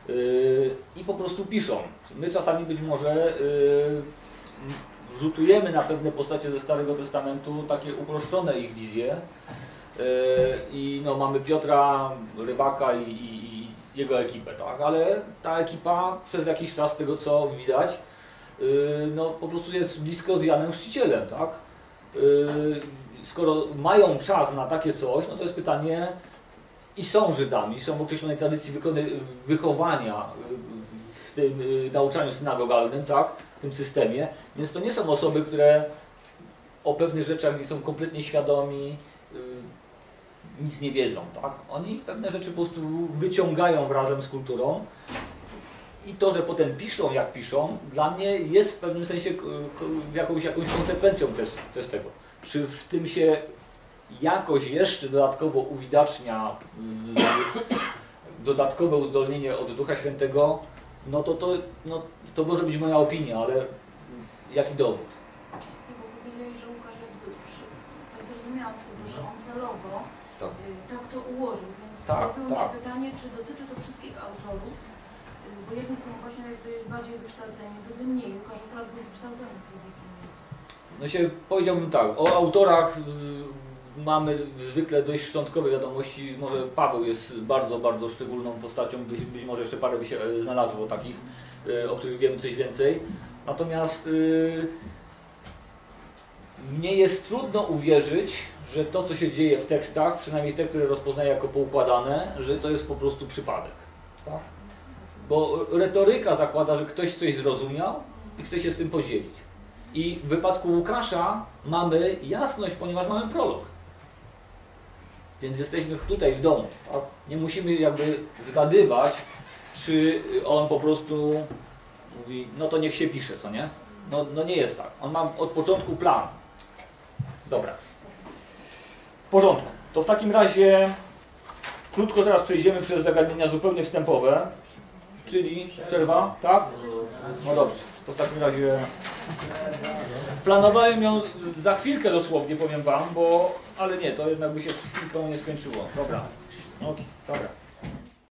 Yy, i po prostu piszą. My czasami być może yy, rzutujemy na pewne postacie ze Starego Testamentu, takie uproszczone ich wizje yy, i no, mamy Piotra, Rybaka i, i, i jego ekipę, tak? Ale ta ekipa przez jakiś czas, z tego co widać, yy, no, po prostu jest blisko z Janem Chrzcicielem, tak? Yy, skoro mają czas na takie coś, no to jest pytanie, i są Żydami, są w określonej tradycji wychowania w tym nauczaniu synagogalnym, tak, w tym systemie, więc to nie są osoby, które o pewnych rzeczach nie są kompletnie świadomi, nic nie wiedzą, tak. Oni pewne rzeczy po prostu wyciągają razem z kulturą i to, że potem piszą jak piszą, dla mnie jest w pewnym sensie jakąś, jakąś konsekwencją też, też tego. Czy w tym się jakoś jeszcze dodatkowo uwidacznia dodatkowe uzdolnienie od Ducha Świętego, no to, to, no to może być moja opinia, ale jaki dowód? I bo powiedziałeś, że Łukasz jakby przy, tak zrozumiałam z tego, że on celowo tak, y, tak to ułożył, więc tak, pojawiło tak. się pytanie, czy dotyczy to wszystkich autorów, y, bo jedni są właśnie jakby bardziej wykształceni, drudzy mniej. Łukasz akurat był wykształconym człowiekiem, więc... No się powiedziałbym tak, o autorach mamy zwykle dość szczątkowe wiadomości, może Paweł jest bardzo, bardzo szczególną postacią, być, być może jeszcze parę by się znalazło takich, o których wiemy coś więcej. Natomiast yy, mnie jest trudno uwierzyć, że to, co się dzieje w tekstach, przynajmniej te, które rozpoznaję jako poukładane, że to jest po prostu przypadek. Tak? Bo retoryka zakłada, że ktoś coś zrozumiał i chce się z tym podzielić. I w wypadku Łukasza mamy jasność, ponieważ mamy prolog. Więc jesteśmy tutaj w domu. Tak? Nie musimy jakby zgadywać, czy on po prostu mówi, no to niech się pisze, co nie? No, no nie jest tak. On ma od początku plan. Dobra. W porządku. To w takim razie krótko teraz przejdziemy przez zagadnienia zupełnie wstępowe. Czyli przerwa, tak? No dobrze. To w takim razie planowałem ją za chwilkę dosłownie, powiem wam, bo ale nie, to jednak by się chwilką nie skończyło. Dobra. Okay, dobra.